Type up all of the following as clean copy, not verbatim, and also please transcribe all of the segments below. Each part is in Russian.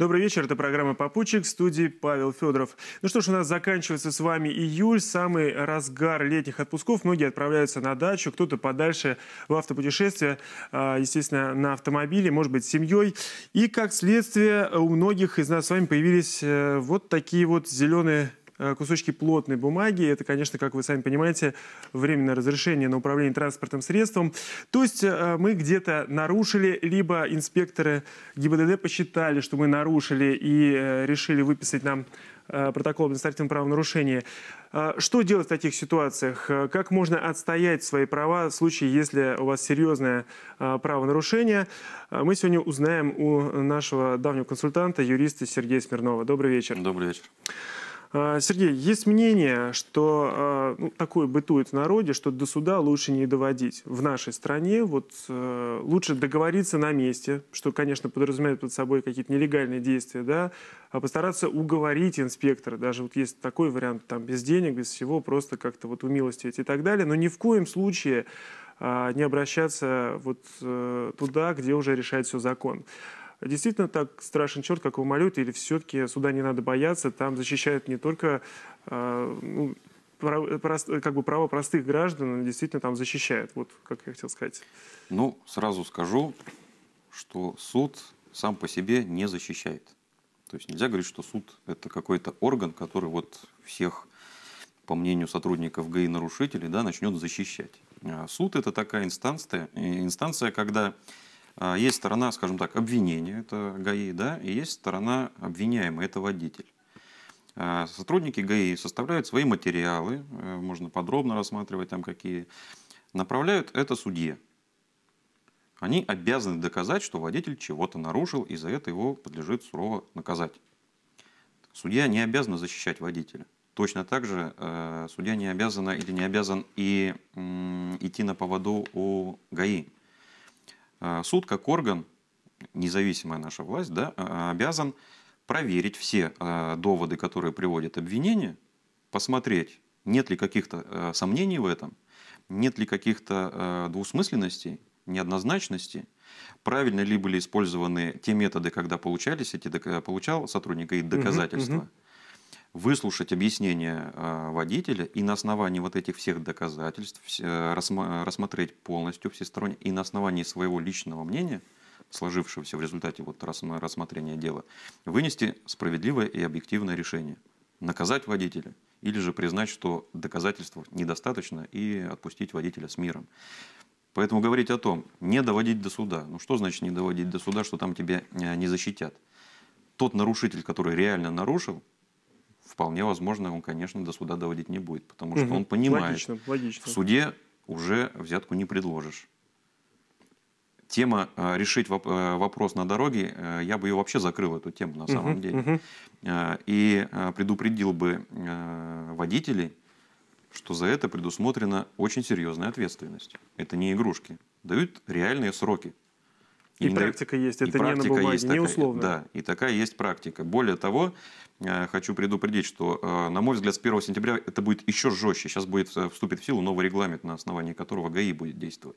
Добрый вечер, это программа «Попутчик», в студии Павел Федоров. Ну что ж, у нас заканчивается с вами июль, самый разгар летних отпусков. Многие отправляются на дачу, кто-то подальше в автопутешествие, естественно, на автомобиле, может быть, с семьей. И, как следствие, у многих из нас с вами появились вот такие вот зеленые кусочки плотной бумаги. Это, конечно, как вы сами понимаете, временное разрешение на управление транспортным средством. То есть мы где-то нарушили, либо инспекторы ГИБДД посчитали, что мы нарушили и решили выписать нам протокол административного правонарушения. Что делать в таких ситуациях? Как можно отстоять свои права в случае, если у вас серьезное правонарушение? Мы сегодня узнаем у нашего давнего консультанта, юриста Сергея Смирнова. Добрый вечер. Добрый вечер. Сергей, есть мнение, что такое бытует в народе, что до суда лучше не доводить. В нашей стране лучше договориться на месте, что, конечно, подразумевает под собой какие-то нелегальные действия, да, а постараться уговорить инспектора. Даже вот есть такой вариант, там, без денег, без всего, просто как-то вот умилостивить и так далее. Но ни в коем случае не обращаться туда, где уже решает все закон. Действительно так страшен черт, как его молют, или все-таки суда не надо бояться, там защищают не только права простых граждан, но действительно там защищают, вот как я хотел сказать. Ну, сразу скажу, что суд сам по себе не защищает. То есть нельзя говорить, что суд – это какой-то орган, который вот всех, по мнению сотрудников ГАИ, нарушителей, да, начнет защищать. Суд – это такая инстанция, когда есть сторона, скажем так, обвинения, это ГАИ, да, и есть сторона обвиняемая, это водитель. Сотрудники ГАИ составляют свои материалы, можно подробно рассматривать там какие, направляют это судье. Они обязаны доказать, что водитель чего-то нарушил, и за это его подлежит сурово наказать. Судья не обязан защищать водителя. Точно так же судья не обязан и идти на поводу у ГАИ. Суд, как орган, независимая наша власть, да, обязан проверить все доводы, которые приводят обвинение, посмотреть, нет ли каких-то сомнений в этом, нет ли каких-то двусмысленностей, неоднозначностей, правильно ли были использованы те методы, когда получал сотрудник ГАИ доказательства, выслушать объяснение водителя и на основании вот этих всех доказательств рассмотреть полностью всесторонне и на основании своего личного мнения, сложившегося в результате рассмотрения дела, вынести справедливое и объективное решение. Наказать водителя или же признать, что доказательств недостаточно и отпустить водителя с миром. Поэтому говорить о том, не доводить до суда. Ну что значит не доводить до суда, что там тебя не защитят? Тот нарушитель, который реально нарушил, вполне возможно, он, конечно, до суда доводить не будет, потому что он понимает, логично. В суде уже взятку не предложишь. Тема решить вопрос на дороге, я бы ее вообще закрыл, эту тему на самом деле. И предупредил бы водителей, что за это предусмотрена очень серьезная ответственность. Это не игрушки. Дают реальные сроки. И практика есть, это не на бумаге, не условно. Да, и такая есть практика. Более того, хочу предупредить, что, на мой взгляд, с 1 сентября это будет еще жестче. Сейчас вступит в силу новый регламент, на основании которого ГАИ будет действовать.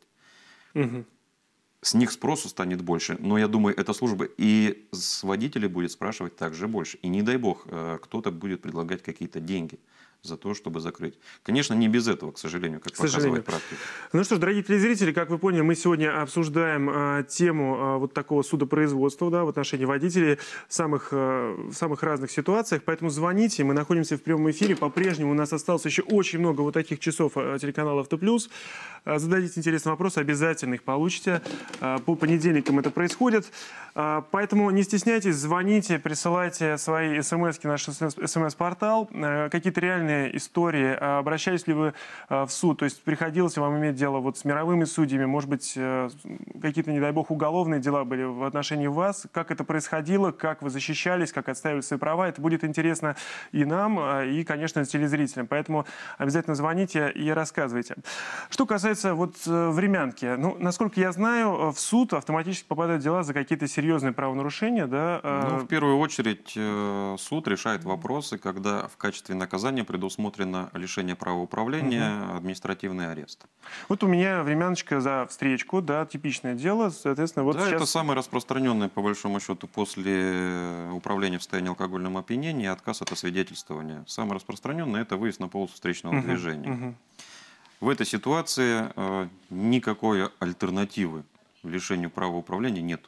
С них спросу станет больше, но я думаю, эта служба и с водителей будет спрашивать также больше. И не дай бог, кто-то будет предлагать какие-то деньги за то, чтобы закрыть. Конечно, не без этого, к сожалению, как показывает практика. Ну что ж, дорогие телезрители, как вы поняли, мы сегодня обсуждаем тему вот такого судопроизводства, да, в отношении водителей в самых разных ситуациях. Поэтому звоните, мы находимся в прямом эфире. По-прежнему у нас осталось еще очень много вот таких часов телеканала «Автоплюс». Зададите интересный вопрос, обязательно их получите. По понедельникам это происходит. Поэтому не стесняйтесь, звоните, присылайте свои смс-ки в наш смс-портал. Какие-то реальные истории. Обращались ли вы в суд? То есть приходилось ли вам иметь дело вот с мировыми судьями? Может быть, какие-то, не дай бог, уголовные дела были в отношении вас? Как это происходило? Как вы защищались? Как отстаивали свои права? Это будет интересно и нам, и, конечно, телезрителям. Поэтому обязательно звоните и рассказывайте. Что касается времянки. Ну, насколько я знаю, в суд автоматически попадают дела за какие-то серьезные правонарушения, да? Ну, в первую очередь, суд решает вопросы, когда в качестве наказания предусмотрено лишение права управления, административный арест. Вот у меня времяночка за встречку, да, типичное дело, соответственно, вот Да, сейчас... это самое распространенное, по большому счету, после управления в состоянии алкогольного опьянения, отказ от освидетельствования. Самое распространенное – это выезд на полосу встречного движения. В этой ситуации никакой альтернативы лишению права управления нет.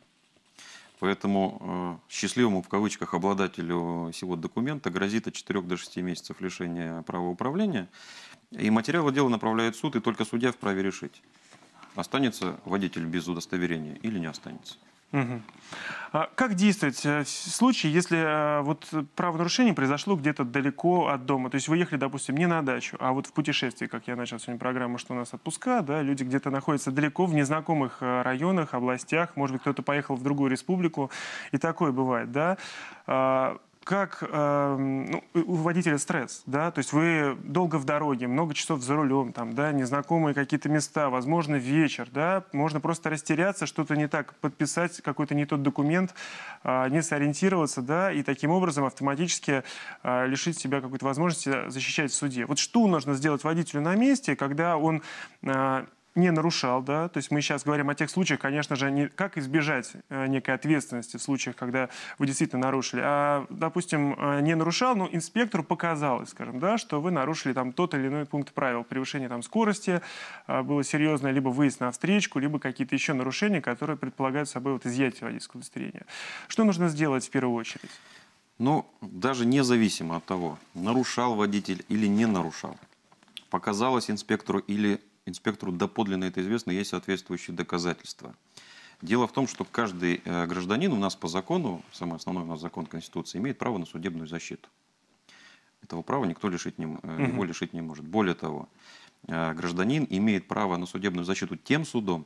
Поэтому счастливому, в кавычках, обладателю сего документа грозит от 4 до 6 месяцев лишения права управления. И материалы дела направляет в суд, и только судья вправе решить, останется водитель без удостоверения или не останется. А как действовать в случае, если вот правонарушение произошло где-то далеко от дома? То есть вы ехали, допустим, не на дачу, а вот в путешествии, как я начал сегодня программу, что у нас отпуска, да, люди где-то находятся далеко, в незнакомых районах, областях, может быть, кто-то поехал в другую республику, и такое бывает, да? Как ну, у водителя стресс, да, то есть вы долго в дороге, много часов за рулем, там, да, незнакомые какие-то места, возможно, вечер, да, можно просто растеряться, что-то не так, подписать какой-то не тот документ, не сориентироваться, да, и таким образом автоматически лишить себя какой-то возможности защищать в суде. Вот что нужно сделать водителю на месте, когда он не нарушал, да, то есть мы сейчас говорим о тех случаях, конечно же, не как избежать некой ответственности в случаях, когда вы действительно нарушили, а, допустим, не нарушал, но инспектору показалось, скажем, да, что вы нарушили там тот или иной пункт правил, превышение там скорости было серьезное, либо выезд на встречку, либо какие-то еще нарушения, которые предполагают собой вот изъятие водительского удостоверения. Что нужно сделать в первую очередь? Ну, даже независимо от того, нарушал водитель или не нарушал, показалось инспектору или инспектору доподлинно это известно, есть соответствующие доказательства. Дело в том, что каждый гражданин у нас по закону, самый основной у нас закон Конституции, имеет право на судебную защиту. Этого права никто его лишить не может. Более того, гражданин имеет право на судебную защиту тем судом,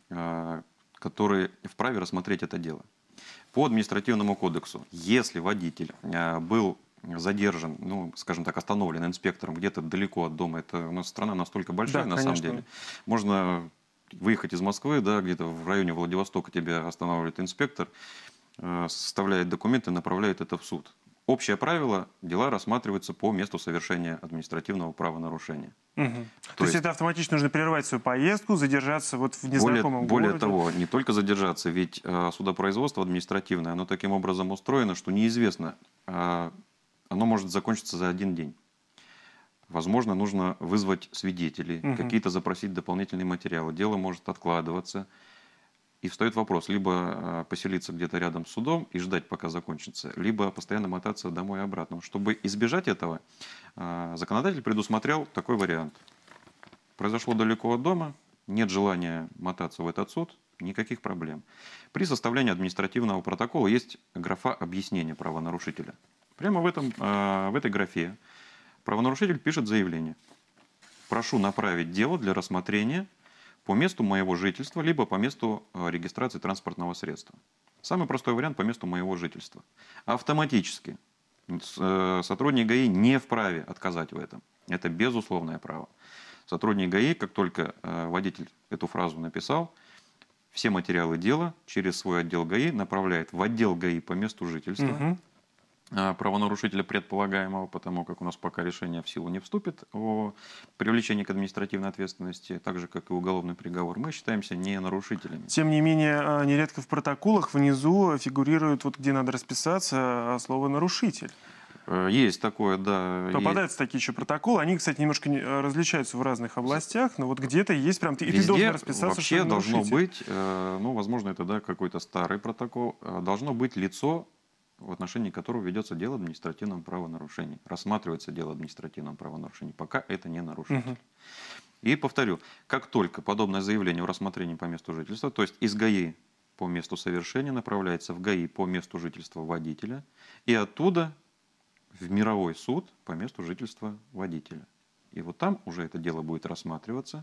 который вправе рассмотреть это дело. По административному кодексу, если водитель был задержан, ну, скажем так, остановлен инспектором где-то далеко от дома. Это у нас страна настолько большая, да, на самом деле. Можно выехать из Москвы, да, где-то в районе Владивостока тебя останавливает инспектор, составляет документы, направляет это в суд. Общее правило, дела рассматриваются по месту совершения административного правонарушения. То есть это автоматически нужно прервать свою поездку, задержаться вот в незнакомом городе? Более того, не только задержаться, ведь судопроизводство административное, оно таким образом устроено, что неизвестно, оно может закончиться за один день. Возможно, нужно вызвать свидетелей, какие-то запросить дополнительные материалы. Дело может откладываться. И встает вопрос, либо поселиться где-то рядом с судом и ждать, пока закончится, либо постоянно мотаться домой и обратно. Чтобы избежать этого, законодатель предусмотрел такой вариант. Произошло далеко от дома, нет желания мотаться в этот суд, никаких проблем. При составлении административного протокола есть графа объяснения правонарушителя. Прямо в этой графе правонарушитель пишет заявление. Прошу направить дело для рассмотрения по месту моего жительства, либо по месту регистрации транспортного средства. Самый простой вариант по месту моего жительства. Автоматически сотрудник ГАИ не вправе отказать в этом. Это безусловное право. Сотрудник ГАИ, как только водитель эту фразу написал, все материалы дела через свой отдел ГАИ направляет в отдел ГАИ по месту жительства правонарушителя предполагаемого, потому как у нас пока решение в силу не вступит о привлечении к административной ответственности, так же, как и уголовный приговор, мы считаемся не нарушителями. Тем не менее, нередко в протоколах внизу фигурирует, вот где надо расписаться, слово «нарушитель». Есть такое, да. Попадаются такие еще протоколы. Они, кстати, немножко различаются в разных областях, но вот где-то есть прям... И ты должен расписаться, вообще что должно быть, ну, возможно, это, да, какой-то старый протокол, должно быть лицо, в отношении которого ведется дело об административном правонарушении. Рассматривается дело об административном правонарушении, пока это не нарушитель. И повторю, как только подобное заявление о рассмотрении по месту жительства, то есть из ГАИ по месту совершения направляется в ГАИ по месту жительства водителя, и оттуда в мировой суд по месту жительства водителя. И вот там уже это дело будет рассматриваться.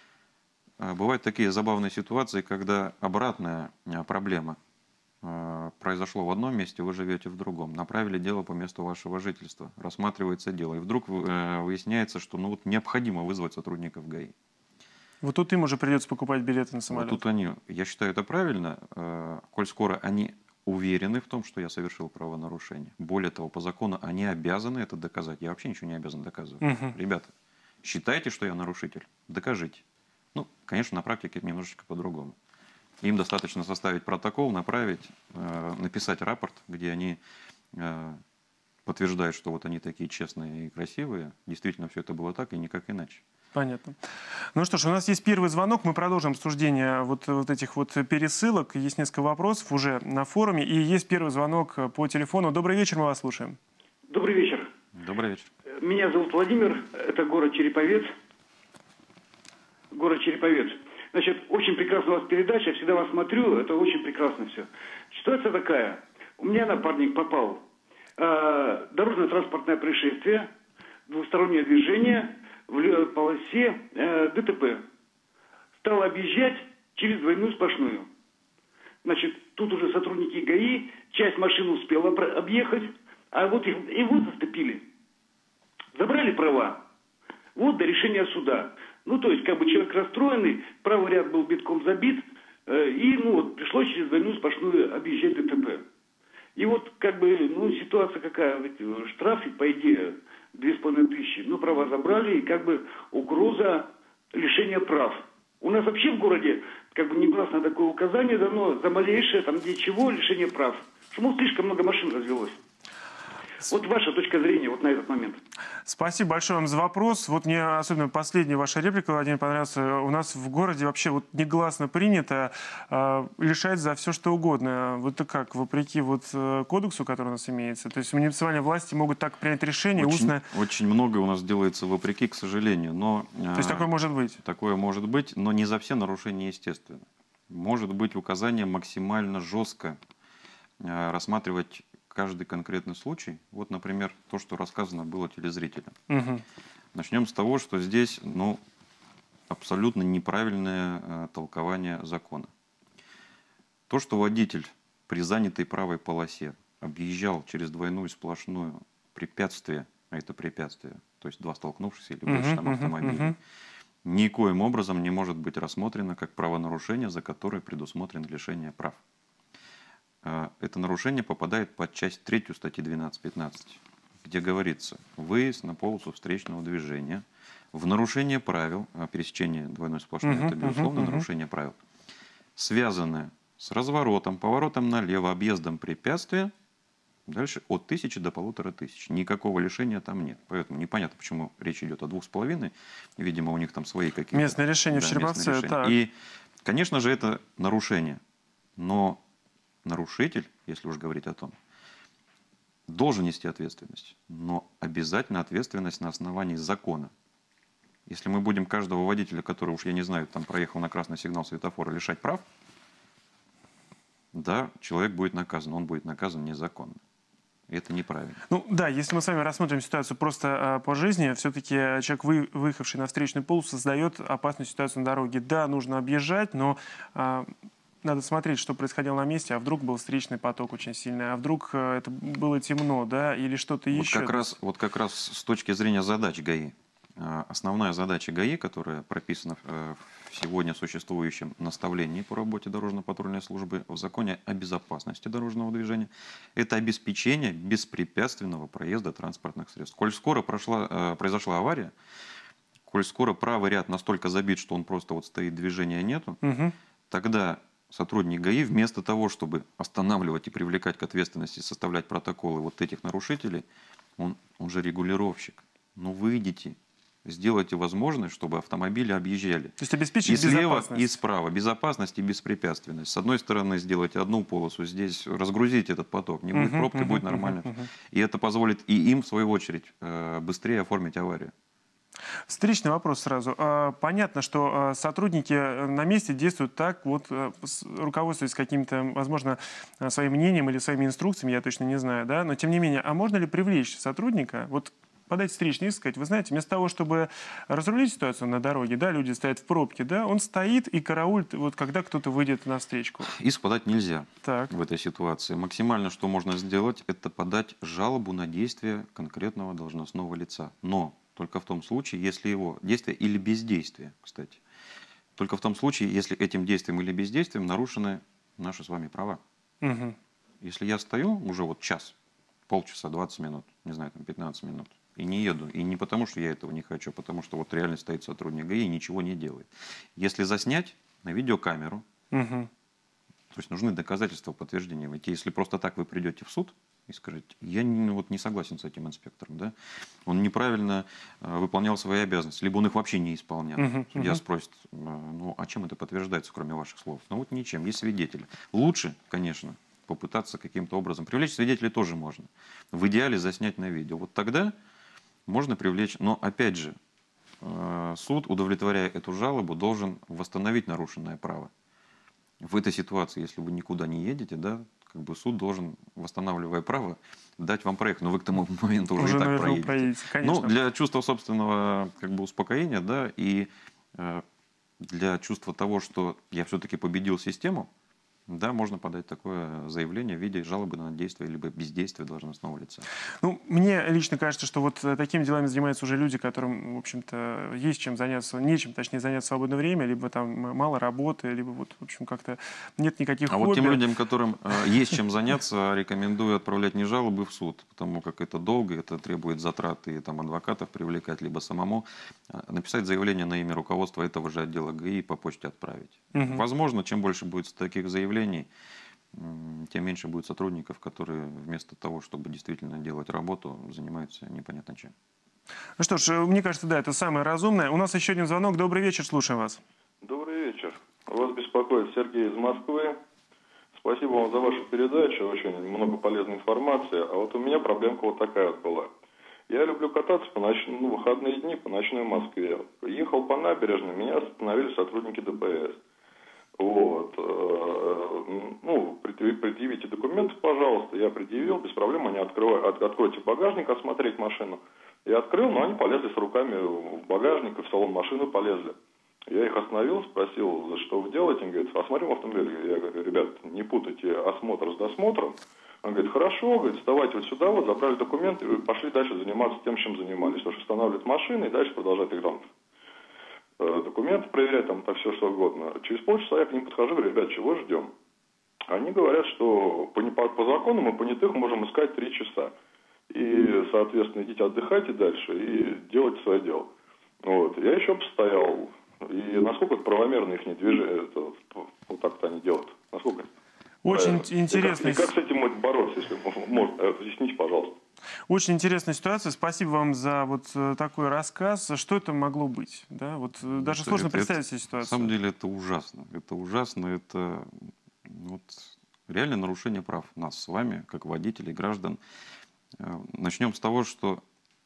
Бывают такие забавные ситуации, когда обратная проблема. Произошло в одном месте, вы живете в другом. Направили дело по месту вашего жительства. Рассматривается дело. И вдруг выясняется, что ну, вот необходимо вызвать сотрудников ГАИ. Вот тут им уже придется покупать билеты на самолет. Вот тут я считаю, это правильно. Коль скоро они уверены в том, что я совершил правонарушение. Более того, по закону они обязаны это доказать. Я вообще ничего не обязан доказывать. Ребята, считаете, что я нарушитель? Докажите. Ну, конечно, на практике это немножечко по-другому. Им достаточно составить протокол, направить, написать рапорт, где они подтверждают, что вот они такие честные и красивые. Действительно, все это было так и никак иначе. Понятно. Ну что ж, у нас есть первый звонок. Мы продолжим обсуждение вот этих вот пересылок. Есть несколько вопросов уже на форуме. И есть первый звонок по телефону. Добрый вечер, мы вас слушаем. Добрый вечер. Добрый вечер. Меня зовут Владимир. Это город Череповец. Город Череповец. Значит, очень прекрасная у вас передача. Я всегда вас смотрю. Это очень прекрасно все. Ситуация такая. У меня напарник попал в дорожно-транспортное происшествие, двустороннее движение в полосе ДТП. Стал объезжать через двойную сплошную. Значит, тут уже сотрудники ГАИ, часть машин успела объехать, а вот его зацепили. Забрали права. Вот до решения суда. Ну, то есть, как бы человек расстроенный, правый ряд был битком забит, и, ну, вот, пришлось через двойную сплошную объезжать ДТП. И вот, как бы, ну, ситуация какая, штраф, по идее, 2500. Ну, права забрали, и как бы угроза лишения прав. У нас вообще в городе, как бы, негласно такое указание дано за малейшее, там, где чего, лишение прав. Потому слишком много машин развелось. Вот ваша точка зрения вот на этот момент. Спасибо большое вам за вопрос. Вот мне особенно последняя ваша реплика, Владимир, понравилась. У нас в городе вообще вот негласно принято лишать за все, что угодно. Вот это как, вопреки вот кодексу, который у нас имеется? То есть муниципальные власти могут так принять решение устно. Очень многое у нас делается вопреки, к сожалению. Но, то есть такое может быть? Такое может быть, но не за все нарушения, естественно. Может быть указание максимально жестко рассматривать каждый конкретный случай. Вот, например, то, что рассказано было телезрителям. Начнем с того, что здесь, ну, абсолютно неправильное толкование закона. То, что водитель при занятой правой полосе объезжал через двойную сплошную препятствие, а это препятствие, то есть два столкнувшихся или больше там автомобилей, никоим образом не может быть рассмотрено как правонарушение, за которое предусмотрено лишение прав. Это нарушение попадает под часть 3 статьи 12.15, где говорится: выезд на полосу встречного движения в нарушение правил, пересечение двойной сплошной, это безусловно нарушение правил, связанное с разворотом, поворотом налево, объездом препятствия, дальше от 1000 до 1500. Никакого лишения там нет. Поэтому непонятно, почему речь идет о 2,5. Видимо, у них там свои какие-то... Местное решение в Череповце. И, конечно же, это нарушение. Но нарушитель, если уж говорить о том, должен нести ответственность. Но обязательно ответственность на основании закона. Если мы будем каждого водителя, который уж, я не знаю, там проехал на красный сигнал светофора, лишать прав, да, человек будет наказан. Он будет наказан незаконно. И это неправильно. Ну да, если мы с вами рассмотрим ситуацию просто по жизни, все-таки человек, выехавший на встречную полосу, создает опасную ситуацию на дороге. Да, нужно объезжать, но надо смотреть, что происходило на месте, а вдруг был встречный поток очень сильный, а вдруг это было темно, да, или что-то еще. Вот как раз с точки зрения задач ГАИ. Основная задача ГАИ, которая прописана в сегодня существующем наставлении по работе дорожно-патрульной службы в законе о безопасности дорожного движения, это обеспечение беспрепятственного проезда транспортных средств. Коль скоро произошла авария, коль скоро правый ряд настолько забит, что он просто вот стоит, движения нету, тогда сотрудник ГАИ вместо того, чтобы останавливать и привлекать к ответственности, составлять протоколы вот этих нарушителей, он же регулировщик. Ну, выйдите, сделайте возможность, чтобы автомобили объезжали. То есть обеспечить и безопасность. слева, и справа. Безопасность и беспрепятственность. С одной стороны, сделайте одну полосу, здесь разгрузите этот поток. Не будет пробки, будет нормально. И это позволит и им, в свою очередь, быстрее оформить аварию. Встречный вопрос сразу. Понятно, что сотрудники на месте действуют так, вот, руководствуясь каким-то, возможно, своим мнением или своими инструкциями, я точно не знаю, да, но тем не менее, а можно ли привлечь сотрудника, вот подать встречный иск, сказать: вы знаете, вместо того, чтобы разрулить ситуацию на дороге, да, люди стоят в пробке, да, он стоит и караулит, вот когда кто-то выйдет на встречку. Иск подать нельзя в этой ситуации. Максимально, что можно сделать, это подать жалобу на действие конкретного должностного лица. Но только в том случае, если его действие или бездействие, кстати, только в том случае, если этим действием или бездействием нарушены наши с вами права. Если я стою уже вот час, полчаса, 20 минут, не знаю, там 15 минут, и не еду, и не потому, что я этого не хочу, а потому что вот реально стоит сотрудник ГАИ и ничего не делает. Если заснять на видеокамеру, то есть нужны доказательства подтверждения. Ведь если просто так вы придете в суд и скажете, я не согласен с этим инспектором, да? Он неправильно выполнял свои обязанности, либо он их вообще не исполнял. Судья спросит, ну а чем это подтверждается, кроме ваших слов? Ну вот ничем, есть свидетели. Лучше, конечно, попытаться каким-то образом привлечь. Свидетелей тоже можно. В идеале заснять на видео. Вот тогда можно привлечь, но опять же, суд, удовлетворяя эту жалобу, должен восстановить нарушенное право. В этой ситуации, если вы никуда не едете, да, как бы суд должен, восстанавливая право, дать вам проехать. Но вы к тому моменту уже и так проедете. Ну, для чувства собственного как бы успокоения, да, и для чувства того, что я все-таки победил систему, да, можно подать такое заявление в виде жалобы на действие либо бездействие должностного лица. Ну, мне лично кажется, что вот такими делами занимаются уже люди, которым, в общем-то, есть чем заняться, нечем, точнее, заняться в свободное время, либо там мало работы, либо вот, в общем, как-то нет никаких хобби. А вот тем людям, которым есть чем заняться, рекомендую отправлять не жалобы в суд, потому как это долго, это требует затрат и там адвокатов привлекать, либо самому написать заявление на имя руководства этого же отдела ГАИ и по почте отправить. Возможно, чем больше будет таких заявлений, тем меньше будет сотрудников, которые вместо того, чтобы действительно делать работу, занимаются непонятно чем. Ну что ж, мне кажется, да, это самое разумное. У нас еще один звонок. Добрый вечер, слушаем вас. Добрый вечер. Вас беспокоит Сергей из Москвы. Спасибо вам за вашу передачу, очень много полезной информации. А вот у меня проблемка вот такая вот была. Я люблю кататься по выходные дни по ночной Москве. Ехал по набережной, меня остановили сотрудники ДПС. Вот. Ну, предъявите документы, пожалуйста. Я предъявил, без проблем. Они откройте багажник, осмотреть машину. Я открыл, но они полезли с руками в багажник и в салон машины полезли. Я их остановил, спросил, что вы делаете? Они говорят, осмотрим автомобиль. Я говорю, ребят, не путайте осмотр с досмотром. Он говорит, хорошо, говорит, вставайте вот сюда, вот, забрали документы и пошли дальше заниматься тем, чем занимались. То есть устанавливать машины и дальше продолжать их там документы проверять, там, так все что угодно. Через полчаса я к ним подхожу, говорю, ребят, чего ждем? Они говорят, что по закону мы понятых можем искать 3 часа. И, соответственно, идите отдыхайте дальше и делайте свое дело. Вот. Я еще постоял. И насколько это правомерно их движение, вот так-то они делают? Насколько это? Очень интересно. И как с этим бороться, если можно? Объясните, пожалуйста. Очень интересная ситуация. Спасибо вам за вот такой рассказ. Что это могло быть? Да? Вот даже сложно представить себе ситуацию. На самом деле это ужасно. Это ужасно. Это вот, реально нарушение прав нас с вами, как водителей, граждан. Начнем с того, что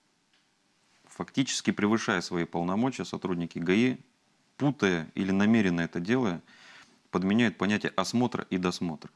фактически превышая свои полномочия, сотрудники ГАИ, путая или намеренно это делая, подменяют понятие осмотра и досмотра.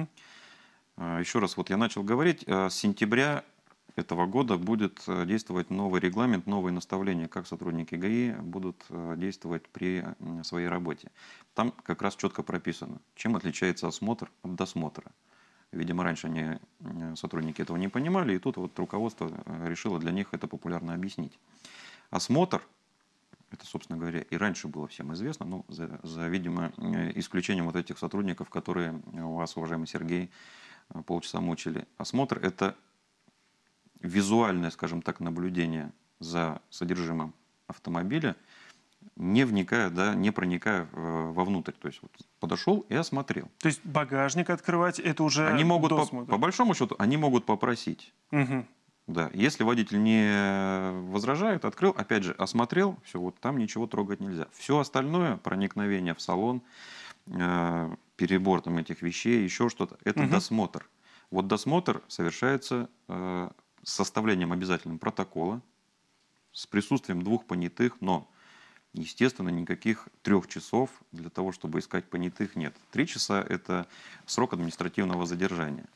Еще раз, вот я начал говорить, с сентября этого года будет действовать новый регламент, новые наставления, как сотрудники ГАИ будут действовать при своей работе. Там как раз четко прописано, чем отличается осмотр от досмотра. Видимо, раньше сотрудники этого не понимали, и тут вот руководство решило для них это популярно объяснить. Осмотр, это, собственно говоря, и раньше было всем известно, но за видимо, исключением вот этих сотрудников, которые у вас, уважаемый Сергей, полчаса мучили. Осмотр – это визуальное, скажем так, наблюдение за содержимым автомобиля, не вникая, да, не проникая вовнутрь. То есть вот подошел и осмотрел. То есть багажник открывать – это уже они могут, досмотр. по большому счету, они могут попросить. Да, если водитель не возражает, открыл, опять же, осмотрел, все, вот там ничего трогать нельзя. Все остальное, проникновение в салон, перебор там этих вещей, еще что-то, это досмотр. Вот досмотр совершается с составлением обязательным протокола, с присутствием 2 понятых, но, естественно, никаких 3 часов для того, чтобы искать понятых, нет. 3 часа – это срок административного задержания.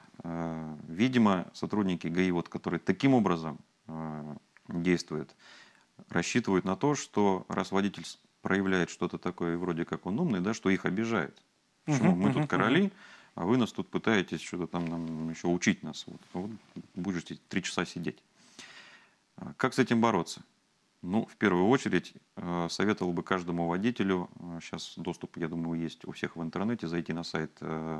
Видимо, сотрудники ГАИ, вот, которые таким образом действуют, рассчитывают на то, что раз водитель проявляет что-то такое, вроде как он умный, да, что их обижает. Почему? Мы тут короли, а вы нас тут пытаетесь что-то там нам еще учить нас. Вот будете 3 часа сидеть. Как с этим бороться? Ну, в первую очередь, советовал бы каждому водителю, сейчас доступ, я думаю, есть у всех в интернете, зайти на сайт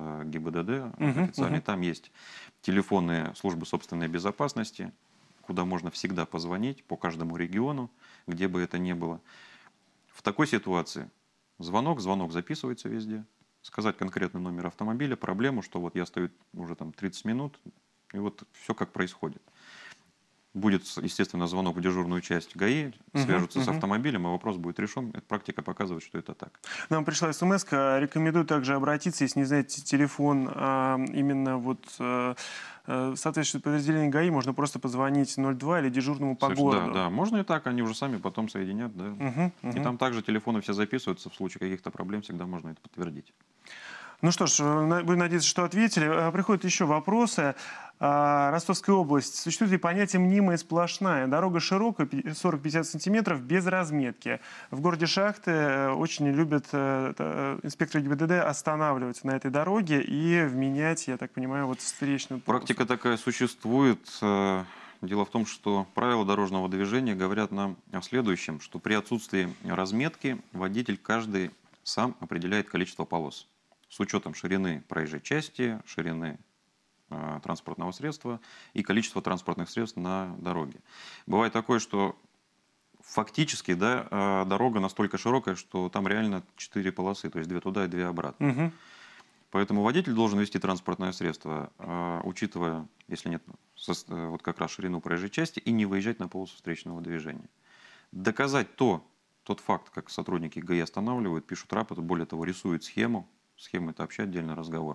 ГИБДД официальный, там есть телефоны службы собственной безопасности, куда можно всегда позвонить по каждому региону, где бы это ни было. В такой ситуации звонок записывается везде, сказать конкретный номер автомобиля, проблему, что вот я стою уже там 30 минут, и вот все как происходит. Будет, естественно, звонок в дежурную часть ГАИ, свяжутся с автомобилем, и вопрос будет решен. Эта практика показывает, что это так. Нам пришла смс -ка. Рекомендую также обратиться, если не знаете телефон, именно вот соответствующее подразделение ГАИ, можно просто позвонить 02 или дежурному по городу. Да, можно и так, они уже сами потом соединят. Да. И там также телефоны все записываются, в случае каких-то проблем всегда можно это подтвердить. Ну что ж, будем надеяться, что ответили. Приходят еще вопросы. Ростовская область. Существует ли понятие мнимая сплошная? Дорога широкая, 40-50 сантиметров, без разметки. В городе Шахты очень любят инспекторы ГИБДД останавливаться на этой дороге и вменять, я так понимаю, вот встречную полосу. Практика такая существует. Дело в том, что правила дорожного движения говорят нам о следующем, что при отсутствии разметки водитель каждый сам определяет количество полос. С учетом ширины проезжей части, ширины транспортного средства и количества транспортных средств на дороге. Бывает такое, что фактически дорога настолько широкая, что там реально 4 полосы, то есть 2 туда и 2 обратно. Поэтому водитель должен вести транспортное средство, учитывая, если нет, вот как раз ширину проезжей части, и не выезжать на полосу встречного движения. Доказать тот факт, как сотрудники ГАИ останавливают, пишут рапорт, более того, рисуют схему. Схема – это вообще отдельный разговор.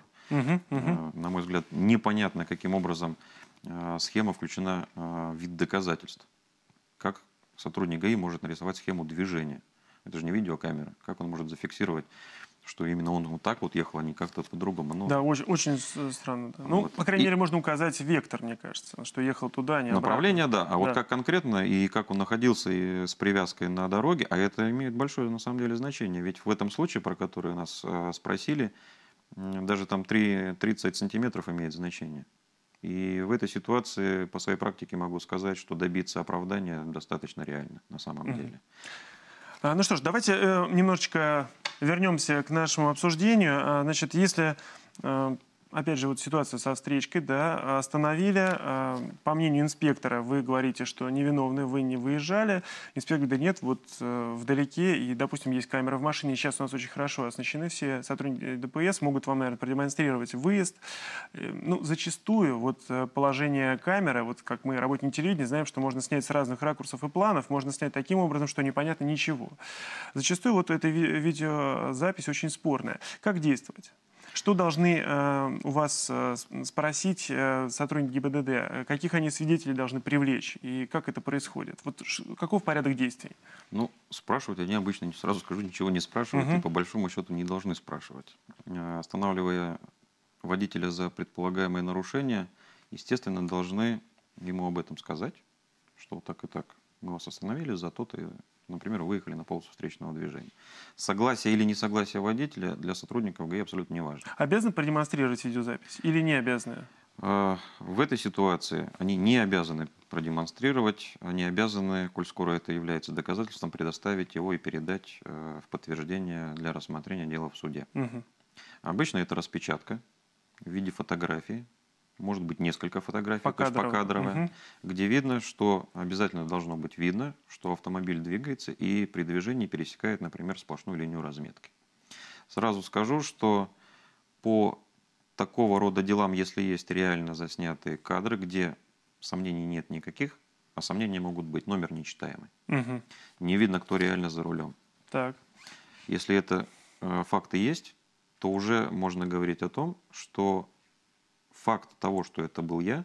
На мой взгляд, непонятно, каким образом схема включена в вид доказательств. Как сотрудник ГАИ может нарисовать схему движения? Это же не видеокамера. Как он может зафиксировать, что именно он вот так вот ехал, а не как-то по-другому? Да, очень странно. Да. Ну, по крайней мере, можно указать вектор, мне кажется, что ехал туда, а не обратно. Направление, да. А вот как конкретно и как он находился и с привязкой на дороге, а это имеет большое, на самом деле, значение. Ведь в этом случае, про который нас спросили, даже там 30 сантиметров имеет значение. И в этой ситуации по своей практике могу сказать, что добиться оправдания достаточно реально на самом деле. Ну что ж, давайте немножечко вернемся к нашему обсуждению. Значит, если, опять же, вот ситуация со встречкой, да, остановили, по мнению инспектора, вы говорите, что невиновны, вы не выезжали. Инспектор говорит, нет, вот вдалеке, и, допустим, есть камера в машине, и сейчас у нас очень хорошо оснащены все сотрудники ДПС, могут вам, наверное, продемонстрировать выезд. Ну, зачастую вот положение камеры, вот как мы, работники телевидения, знаем, что можно снять с разных ракурсов и планов, можно снять таким образом, что непонятно ничего. Зачастую вот эта видеозапись очень спорная. Как действовать? Что должны у вас спросить сотрудники ГИБДД? Каких они свидетелей должны привлечь? И как это происходит? Вот каков порядок действий? Ну, спрашивать они обычно, сразу скажу, ничего не спрашивают. И по большому счету не должны спрашивать. Останавливая водителя за предполагаемые нарушения, естественно, должны ему об этом сказать, что так и так. Мы вас остановили за то-то, например, выехали на полосу встречного движения. Согласие или несогласие водителя для сотрудников ГАИ абсолютно не важно. Обязаны продемонстрировать видеозапись или не обязаны? В этой ситуации они не обязаны продемонстрировать, они обязаны, коль скоро это является доказательством, предоставить его и передать в подтверждение для рассмотрения дела в суде. Обычно это распечатка в виде фотографии. Может быть, несколько фотографий, покадровая, где видно, что обязательно должно быть видно, что автомобиль двигается и при движении пересекает, например, сплошную линию разметки. Сразу скажу, что по такого рода делам, если есть реально заснятые кадры, где сомнений нет никаких, а сомнения могут быть, номер нечитаемый. Не видно, кто реально за рулем. Так. Если это факты есть, то уже можно говорить о том, что факт того, что это был я,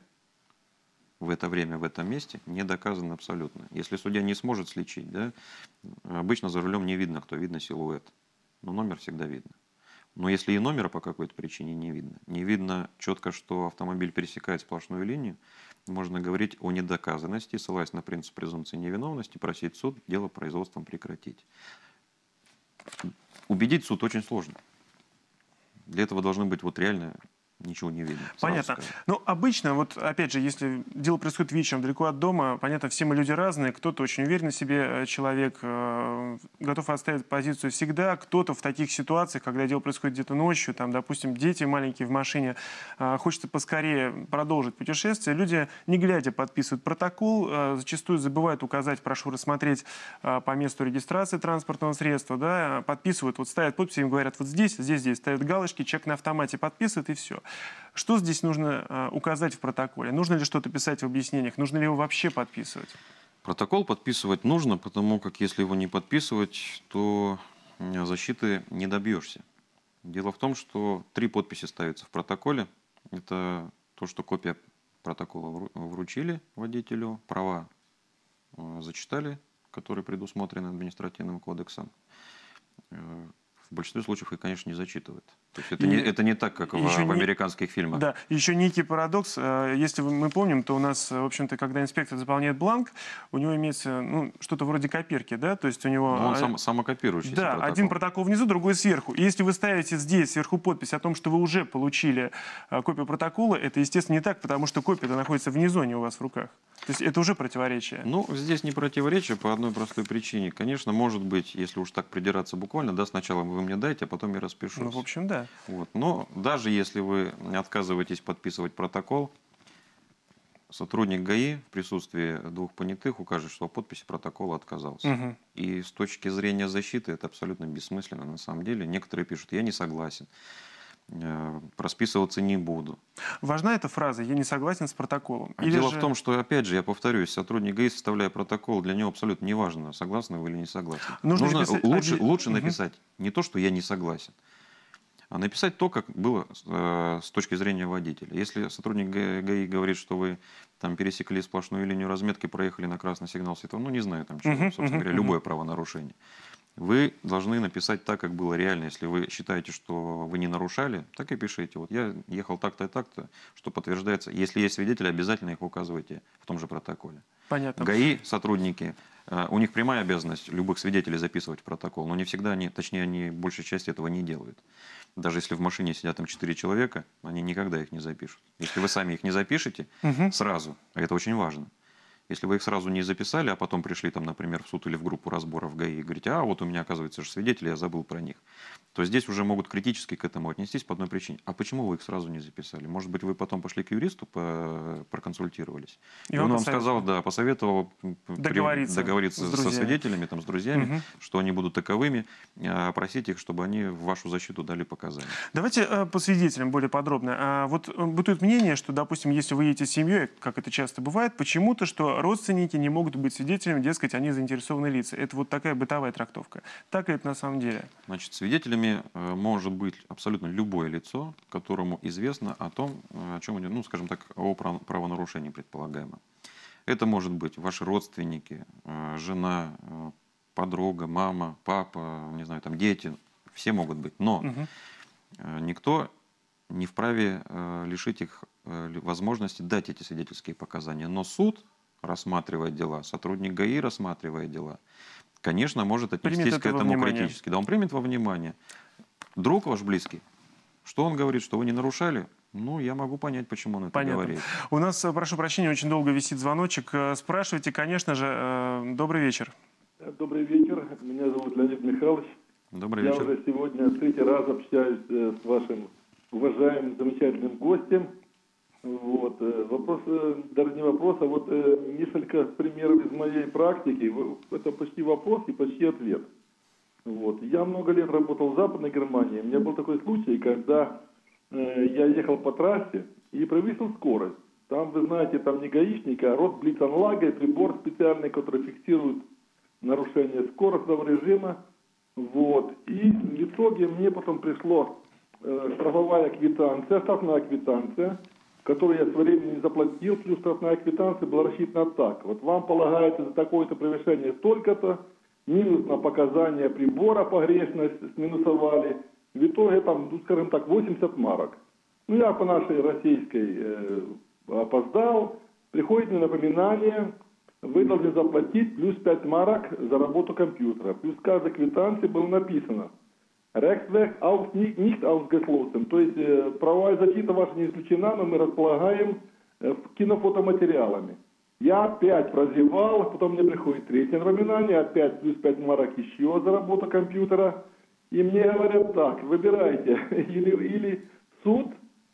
в это время, в этом месте, не доказан абсолютно. Если судья не сможет сличить, да, обычно за рулем не видно, кто, видно силуэт. Но номер всегда видно. Но если и номера по какой-то причине не видно четко, что автомобиль пересекает сплошную линию, можно говорить о недоказанности, ссылаясь на принцип презумпции невиновности, просить суд дело производством прекратить. Убедить суд очень сложно. Для этого должны быть вот реально ничего не видно. Понятно. Ну, обычно, вот опять же, если дело происходит вечером, далеко от дома, понятно, все мы люди разные, кто-то очень уверен в себе человек, готов отставить позицию всегда, кто-то в таких ситуациях, когда дело происходит где-то ночью, там, допустим, дети маленькие в машине, хочется поскорее продолжить путешествие, люди, не глядя, подписывают протокол, зачастую забывают указать, прошу рассмотреть по месту регистрации транспортного средства, да, подписывают, вот ставят подписи, им говорят, вот здесь, ставят галочки, человек на автомате подписывает и все. Что здесь нужно указать в протоколе? Нужно ли что-то писать в объяснениях? Нужно ли его вообще подписывать? Протокол подписывать нужно, потому как если его не подписывать, то защиты не добьешься. Дело в том, что 3 подписи ставятся в протоколе. Это то, что копия протокола вручили водителю, права зачитали, которые предусмотрены административным кодексом. В большинстве случаев их, конечно, не зачитывают. То есть это не так, как в американских фильмах. Да, еще некий парадокс. Если мы помним, то у нас, в общем-то, когда инспектор заполняет бланк, у него имеется что-то вроде копирки, да? То есть у него... Но он самокопирующийся протокол. Один протокол внизу, другой сверху. И если вы ставите здесь сверху подпись о том, что вы уже получили копию протокола, это, естественно, не так, потому что копия находится внизу, а не у вас в руках. То есть это уже противоречие. Ну, здесь не противоречие по одной простой причине. Конечно, может быть, если уж так придираться буквально, да, сначала вы мне дайте, а потом я распишусь. Ну, в общем, да. Вот. Но даже если вы отказываетесь подписывать протокол, сотрудник ГАИ в присутствии 2 понятых укажет, что о подписи протокола отказался. Угу. И с точки зрения защиты это абсолютно бессмысленно на самом деле. Некоторые пишут, я не согласен, расписываться не буду. Важна эта фраза «я не согласен с протоколом». Дело в том, что, опять же, я повторюсь, сотрудник ГАИ, составляя протокол, для него абсолютно не важно, согласны вы или не согласны. Лучше написать не то, что я не согласен, а написать то, как было с точки зрения водителя. Если сотрудник ГАИ говорит, что вы там пересекли сплошную линию разметки, проехали на красный сигнал светофора, не знаю, там, собственно говоря, любое правонарушение. Вы должны написать так, как было реально. Если вы считаете, что вы не нарушали, так и пишите. Вот я ехал так-то и так-то, что подтверждается. Если есть свидетели, обязательно их указывайте в том же протоколе. Понятно. ГАИ, сотрудники, у них прямая обязанность любых свидетелей записывать в протокол, но не всегда они большей части этого не делают. Даже если в машине сидят там 4 человека, они никогда их не запишут. Если вы сами их не запишете сразу, а это очень важно. Если вы их сразу не записали, а потом пришли, там, например, в суд или в группу разбора в ГАИ и говорите, а вот у меня, оказывается, же свидетели, я забыл про них, то здесь уже могут критически к этому отнестись по одной причине. А почему вы их сразу не записали? Может быть, вы потом пошли к юристу, проконсультировались? И он вам сказал, да, посоветовал договориться со свидетелями, там, с друзьями, что они будут таковыми, просить их, чтобы они в вашу защиту дали показания. Давайте по свидетелям более подробно. Вот бытует мнение, что, допустим, если вы едете с семьей, как это часто бывает, почему-то, что родственники не могут быть свидетелями, дескать, они заинтересованные лица. Это вот такая бытовая трактовка. Так ли это на самом деле? Значит, свидетелями может быть абсолютно любое лицо, которому известно о том, о чем идет, ну, скажем так, о правонарушении предполагаемом. Это может быть ваши родственники, жена, подруга, мама, папа, не знаю, там дети, все могут быть. Но никто не вправе лишить их возможности дать эти свидетельские показания. Но суд, рассматривая дела, сотрудник ГАИ, рассматривая дела, конечно, может отнестись к этому критически. Да, он примет во внимание. Друг ваш близкий, что он говорит, что вы не нарушали? Ну, я могу понять, почему он это говорит. У нас, прошу прощения, очень долго висит звоночек. Спрашивайте, конечно же. Добрый вечер. Добрый вечер. Меня зовут Леонид Михайлович. Добрый вечер. Я уже сегодня 3-й раз общаюсь с вашим уважаемым, замечательным гостем. Вот. Вопрос, даже не вопрос, а вот несколько примеров из моей практики. Это почти вопрос и почти ответ. Вот. Я много лет работал в Западной Германии. У меня был такой случай, когда я ехал по трассе и превысил скорость. Там, вы знаете, там не гаишник, а Ротблицанлага, прибор специальный, который фиксирует нарушение скоростного режима. Вот. И в итоге мне потом пришло штрафная квитанция, которую я своевременно не заплатил, плюс штрафная квитанция была рассчитана так. Вот вам полагается за такое-то превышение столько-то, минус на показания прибора погрешность сминусовали. В итоге там, ну, скажем так, 80 марок. Ну, я по нашей российской опоздал, приходит мне напоминание, вы должны заплатить плюс 5 марок за работу компьютера. Плюс в каждой квитанции было написано, Rechtsweg auch nicht ausgeschlossen. То есть правовая защита ваша не исключена, но мы располагаем кинофотоматериалами. Я опять прозевал, потом мне приходит третье напоминание, опять плюс 5 марок еще за работу компьютера. И мне говорят так, выбирайте, или суд,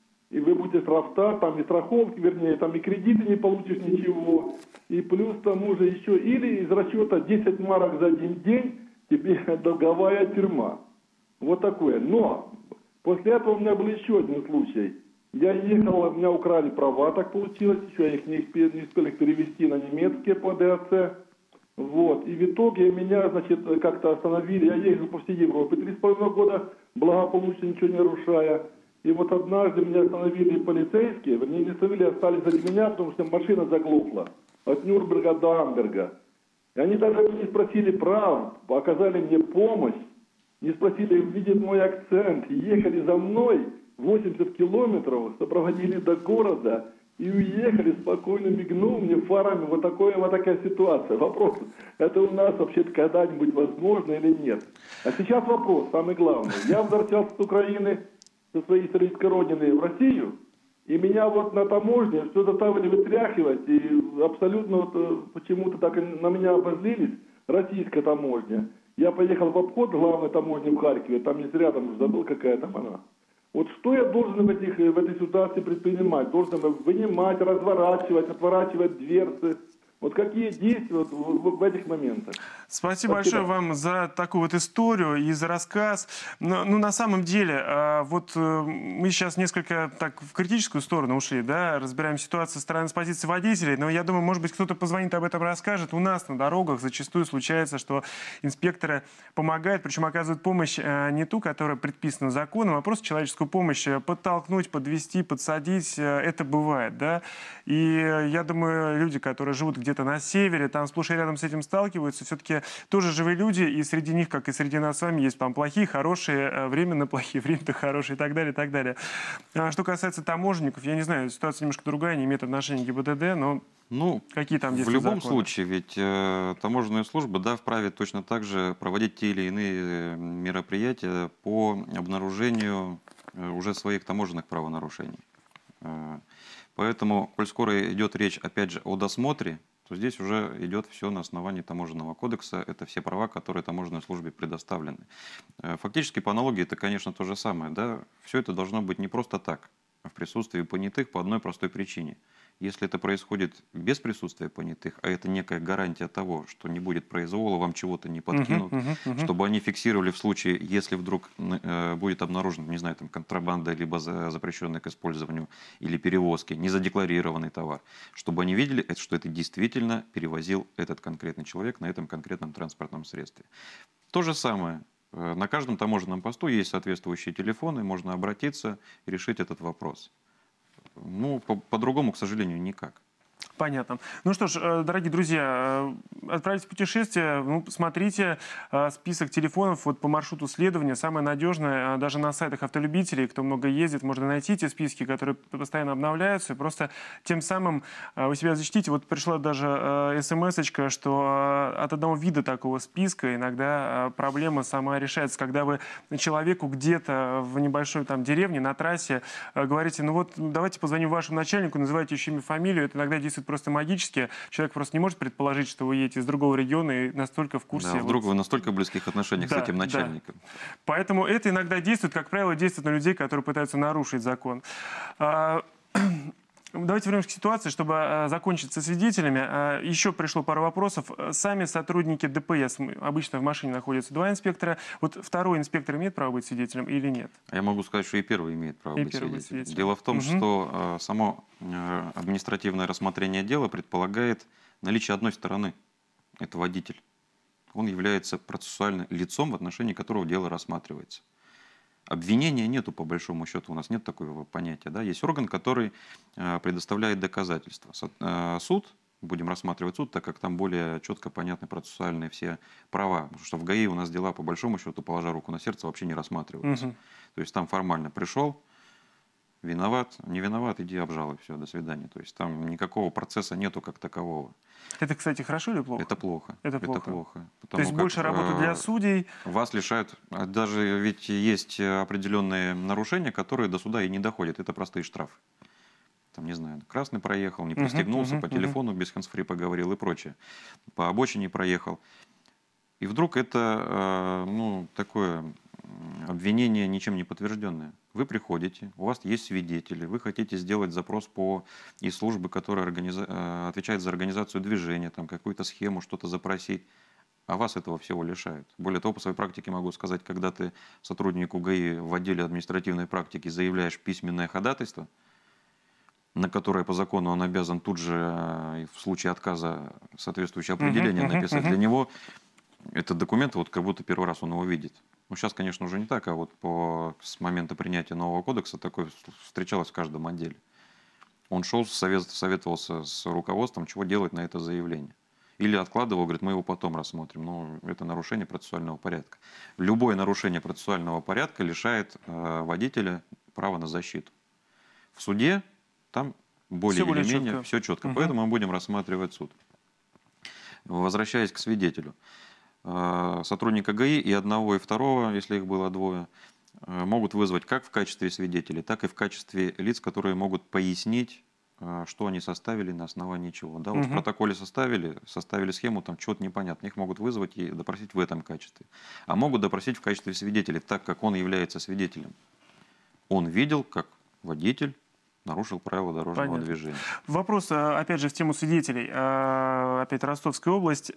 и вы будете штрафстар, там и страховки, вернее, там и кредиты не получишь ничего, и плюс тому же еще, или из расчета 10 марок за один день тебе долговая тюрьма. Вот такое. Но после этого у меня был еще один случай. Я ехал, у меня украли права, так получилось, еще я их не успел их перевести на немецкие по ДРЦ. Вот. И в итоге меня, значит, как-то остановили. Я ездил по всей Европе 3,5 года, благополучно ничего не нарушая. И вот однажды меня остановили полицейские, вернее, не остановили, остались за меня, потому что машина заглохла от Нюрнберга до Амберга. И они даже не спросили прав, оказали мне помощь, не спросили, видят мой акцент, ехали за мной 80 километров, сопроводили до города и уехали, спокойно мигнув мне фарами. Вот такая ситуация. Вопрос, это у нас вообще-то когда-нибудь возможно или нет? А сейчас вопрос, самый главный. Я возвращался с Украины, со своей исторической родины в Россию, и меня вот на таможне все заставили вытряхивать, и абсолютно вот почему-то так на меня обозлились, российская таможня. Я поехал в обход главной таможни в Харькове, там есть рядом, уже забыл, какая там она. Вот что я должен в этой ситуации предпринимать? Должен вынимать, разворачивать, отворачивать дверцы. Вот какие действия в этих моментах? Спасибо большое вам за такую вот историю и за рассказ. Ну, на самом деле, вот мы сейчас несколько так в критическую сторону ушли, да, разбираем ситуацию с позиции водителей, но я думаю, может быть, кто-то позвонит, об этом расскажет. У нас на дорогах зачастую случается, что инспекторы помогают, причем оказывают помощь не ту, которая предписана законом, а просто человеческую помощь подтолкнуть, подвести, подсадить. Это бывает, да. И я думаю, люди, которые живут где-то на севере, там сплошь и рядом с этим сталкиваются, все-таки тоже живые люди, и среди них, как и среди нас с вами, есть там плохие, хорошие, временно плохие, временно хорошие и так далее, и так далее. А что касается таможенников, я не знаю, ситуация немножко другая, не имеет отношения к ГИБДД, но какие там действия в любом законы? случае, ведь таможенные службы, да, вправе точно так же проводить те или иные мероприятия по обнаружению уже своих таможенных правонарушений. Поэтому, коль скоро идет речь, опять же, о досмотре, то здесь уже идет все на основании таможенного кодекса. Это все права, которые таможенной службе предоставлены. Фактически, по аналогии, это, конечно, то же самое. Да? Все это должно быть не просто так, а в присутствии понятых по одной простой причине. Если это происходит без присутствия понятых, а это некая гарантия того, что не будет произвола, вам чего-то не подкинут, чтобы они фиксировали в случае, если вдруг будет обнаружен, не знаю, там, контрабанда, либо запрещенный к использованию или перевозки, незадекларированный товар, чтобы они видели, что это действительно перевозил этот конкретный человек на этом конкретном транспортном средстве. То же самое. На каждом таможенном посту есть соответствующие телефоны, можно обратиться и решить этот вопрос. Ну, по-другому, к сожалению, никак. Понятно. Ну что ж, дорогие друзья, отправитесь в путешествие, смотрите список телефонов вот по маршруту следования. Самое надежное, даже на сайтах автолюбителей, кто много ездит, можно найти эти списки, которые постоянно обновляются. И просто тем самым вы себя защитите. Вот пришла даже смс-очка, что от одного вида такого списка иногда проблема сама решается. Когда вы человеку где-то в небольшой там деревне, на трассе говорите, ну вот давайте позвоним вашему начальнику, называйте еще имя, фамилию, это иногда действует просто магически. Человек просто не может предположить, что вы едете из другого региона и настолько в курсе. Да, вдруг вы в настолько близких отношениях с этим начальником. Да. Поэтому это иногда действует, как правило, действует на людей, которые пытаются нарушить закон. Давайте вернемся к ситуации, чтобы закончить со свидетелями. Еще пришло пару вопросов. Сами сотрудники ДПС, обычно в машине находятся 2 инспектора. Вот второй инспектор имеет право быть свидетелем или нет? Я могу сказать, что и первый имеет право быть свидетелем. Дело в том, что само административное рассмотрение дела предполагает наличие одной стороны. Это водитель. Он является процессуальным лицом, в отношении которого дело рассматривается. Обвинения нету, по большому счету, у нас нет такого понятия. Да? Есть орган, который предоставляет доказательства. Суд, будем рассматривать суд, так как там более четко понятны процессуальные все права. Потому что в ГАИ у нас дела, по большому счету, положа руку на сердце, вообще не рассматриваются. То есть там формально пришел, Виноват, не виноват, иди обжалуй, все, до свидания. То есть там никакого процесса нету как такового. Это, кстати, хорошо или плохо? Это плохо. Это плохо. То Потому есть больше работы для судей. Вас лишают, даже ведь есть определенные нарушения, которые до суда и не доходят. Это простые штрафы. Там, не знаю, красный проехал, не пристегнулся, по телефону без хэндсфри поговорил и прочее. По обочине проехал. И вдруг это, такое обвинение ничем не подтвержденное. Вы приходите, у вас есть свидетели, вы хотите сделать запрос из службы, которая отвечает за организацию движения, там какую-то схему, что-то запросить, а вас этого всего лишают. Более того, по своей практике могу сказать, когда ты сотруднику ГАИ в отделе административной практики заявляешь письменное ходатайство, на которое по закону он обязан тут же в случае отказа соответствующее определение написать, для него этот документ вот как будто первый раз он его видит. Ну, сейчас, конечно, уже не так, а вот с момента принятия нового кодекса такое встречалось в каждом отделе. Он шел, советовался с руководством, чего делать на это заявление. Или откладывал, говорит, мы его потом рассмотрим. Но это нарушение процессуального порядка. Любое нарушение процессуального порядка лишает водителя права на защиту. В суде там более или менее все четко. Поэтому мы будем рассматривать суд. Возвращаясь к свидетелю. Сотрудника ГАИ и одного, и второго, если их было двое, могут вызвать как в качестве свидетелей, так и в качестве лиц, которые могут пояснить, что они составили, на основании чего. Да, вот в протоколе составили схему, там что-то непонятно. Их могут вызвать и допросить в этом качестве. А могут допросить в качестве свидетелей, так как он является свидетелем. Он видел, как водитель нарушил правила дорожного движения. Вопрос, опять же, в тему свидетелей. Опять Ростовская область.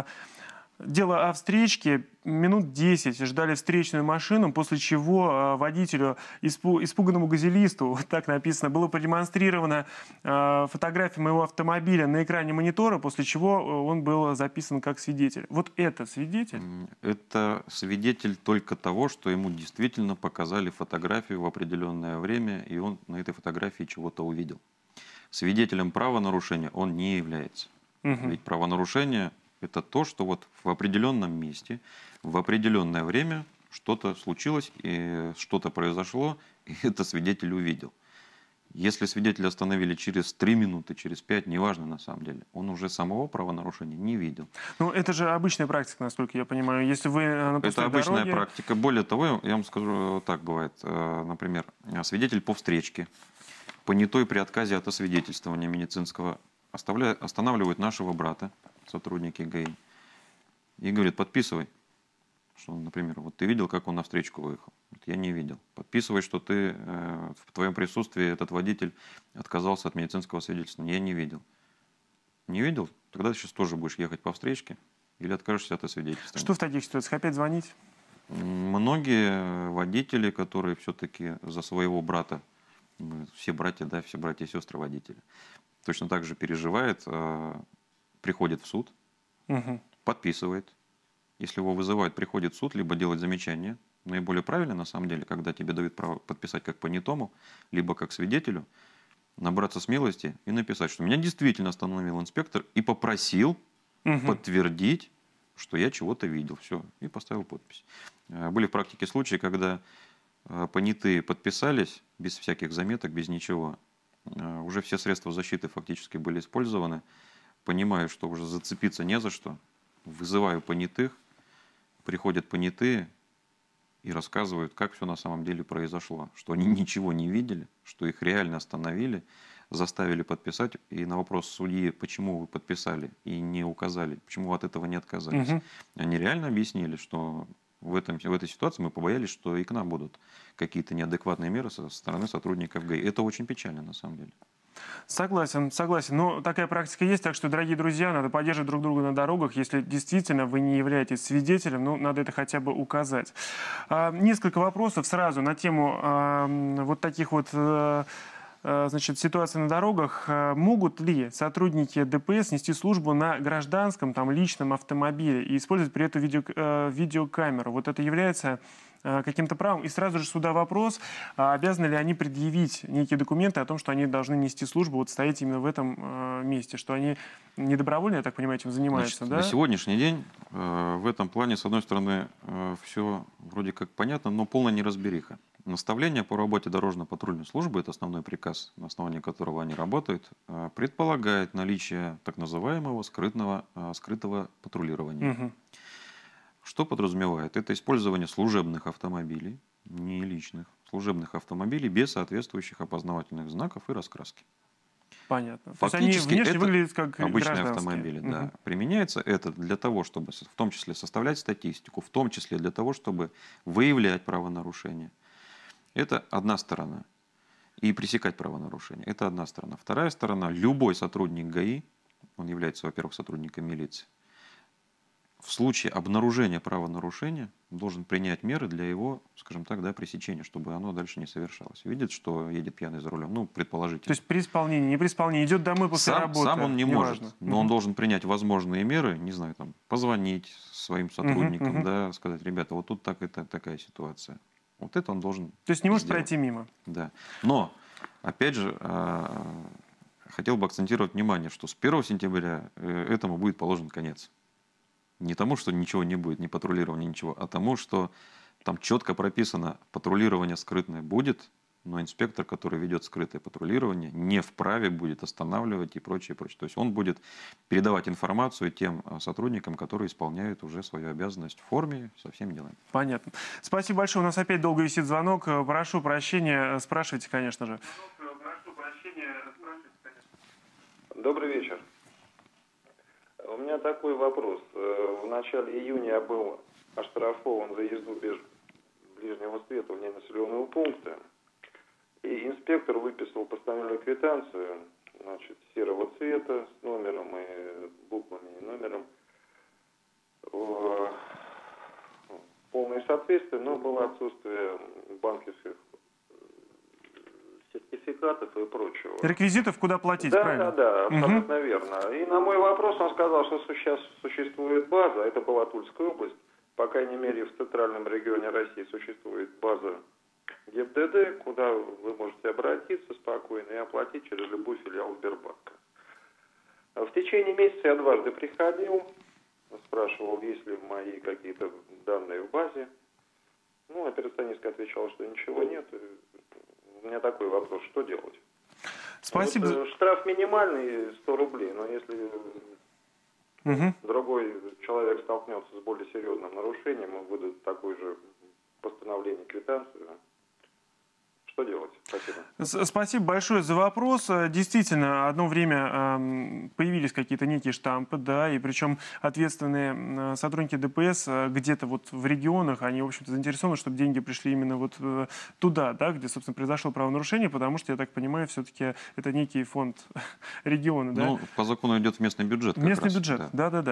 Дело о встречке. Минут 10 ждали встречную машину, после чего водителю, испуганному газелисту, вот так написано, было продемонстрирована фотография моего автомобиля на экране монитора, после чего он был записан как свидетель. Вот это свидетель? Это свидетель только того, что ему действительно показали фотографию в определенное время, и он на этой фотографии чего-то увидел. Свидетелем правонарушения он не является. Ведь правонарушение – это то, что вот в определенном месте, в определенное время что-то случилось, и что-то произошло, и это свидетель увидел. Если свидетеля остановили через 3 минуты, через 5, неважно на самом деле, он уже самого правонарушения не видел. Ну, это же обычная практика, насколько я понимаю. Если вы на пустой Это обычная дороге... практика. Более того, я вам скажу, так бывает. Например, свидетель по встречке, понятой при отказе от освидетельствования медицинского, останавливают нашего брата, сотрудники ГАИ, и говорит, подписывай, что, например, вот ты видел, как он на встречку выехал? Вот я не видел. Подписывай, что ты в твоем присутствии этот водитель отказался от медицинского свидетельства. Я не видел. Не видел? Тогда ты сейчас тоже будешь ехать по встречке или откажешься от освидетельства. Что в таких ситуациях? Опять звонить? Многие водители, которые все-таки за своего брата, все братья, да, все братья и сестры водители, точно так же переживает, приходит в суд, подписывает. Если его вызывают, приходит в суд, либо делать замечание. Наиболее правильно, на самом деле, когда тебе дают право подписать как понятому, либо как свидетелю, набраться смелости и написать, что меня действительно остановил инспектор и попросил подтвердить, что я чего-то видел. Все, и поставил подпись. Были в практике случаи, когда понятые подписались без всяких заметок, без ничего. Уже все средства защиты фактически были использованы. Понимаю, что уже зацепиться не за что. Вызываю понятых, приходят понятые и рассказывают, как все на самом деле произошло. Что они ничего не видели, что их реально остановили, заставили подписать. И на вопрос судьи, почему вы подписали и не указали, почему вы от этого не отказались, они реально объяснили, что в этой ситуации мы побоялись, что и к нам будут какие-то неадекватные меры со стороны сотрудников ГАИ. Это очень печально на самом деле. Согласен, согласен. Но такая практика есть, так что, дорогие друзья, надо поддерживать друг друга на дорогах. Если действительно вы не являетесь свидетелем, ну, надо это хотя бы указать. Несколько вопросов сразу на тему вот таких вот значит, ситуаций на дорогах. Могут ли сотрудники ДПС нести службу на гражданском, там, личном автомобиле и использовать при этом видеокамеру? Вот это является каким-то правом. И сразу же сюда вопрос, обязаны ли они предъявить некие документы о том, что они должны нести службу, вот стоять именно в этом месте, что они не добровольно, я так понимаю, этим занимаются, значит, да? На сегодняшний день в этом плане, с одной стороны, все вроде как понятно, но полная неразбериха. Наставление по работе дорожно-патрульной службы, это основной приказ, на основании которого они работают, предполагает наличие так называемого скрытого патрулирования. Мгм. Что подразумевает? Это использование служебных автомобилей, не личных, служебных автомобилей без соответствующих опознавательных знаков и раскраски. Понятно. То есть они Фактически внешне это выглядят как обычные гражданские. автомобили, да. Мгм. Применяется это для того, чтобы в том числе составлять статистику, в том числе для того, чтобы выявлять правонарушения. Это одна сторона. И пресекать правонарушения. Это одна сторона. Вторая сторона. Любой сотрудник ГАИ, он является, во-первых, сотрудником милиции, в случае обнаружения правонарушения должен принять меры для его, скажем так, да, пресечения, чтобы оно дальше не совершалось. Видит, что едет пьяный за рулем, ну, предположительно. То есть при исполнении, не при исполнении, идет домой после работы. Сам он не неважно. может, но он должен принять возможные меры, не знаю, там, позвонить своим сотрудникам, мгм. да, сказать, ребята, вот тут такая ситуация. Вот это он должен То есть не может сделать. пройти мимо. Да. Но, опять же, хотел бы акцентировать внимание, что с 1 сентября этому будет положен конец. Не тому, что ничего не будет, ни патрулирования, ничего, а тому, что там четко прописано, патрулирование скрытное будет, но инспектор, который ведет скрытое патрулирование, не вправе будет останавливать и прочее, прочее. То есть он будет передавать информацию тем сотрудникам, которые исполняют уже свою обязанность в форме со всеми делами. Понятно. Спасибо большое. У нас опять долго висит звонок. Прошу прощения. Спрашивайте, конечно же. Добрый вечер. У меня такой вопрос. В начале июня я был оштрафован за езду без ближнего света вне населенного пункта. И инспектор выписал постановленную квитанцию, значит, серого цвета с номером и буквами и номером. Полное соответствие, но было отсутствие банковских сертификатов и прочего. Реквизитов, куда платить, Да, правильно? да, абсолютно верно. И на мой вопрос он сказал, что сейчас существует база, это была Тульская область, по крайней мере в центральном регионе России существует база ГИБДД, куда вы можете обратиться спокойно и оплатить через любой филиал Сбербанка. В течение месяца я дважды приходил, спрашивал, есть ли мои какие-то данные в базе. Ну, операционистка отвечала, что ничего нет. У меня такой вопрос, что делать? Спасибо. Вот, штраф минимальный 100 рублей, но если другой человек столкнется с более серьезным нарушением и выдадут такое же постановление, квитанцию, что делать? Спасибо. Спасибо большое за вопрос. Действительно, одно время появились какие-то некие штампы, да, и причем ответственные сотрудники ДПС где-то вот в регионах, они, в общем-то, заинтересованы, чтобы деньги пришли именно вот туда, да, где, собственно, произошло правонарушение, потому что, я так понимаю, все-таки это некий фонд региона, да? Ну, по закону идет в местный бюджет. Местный бюджет,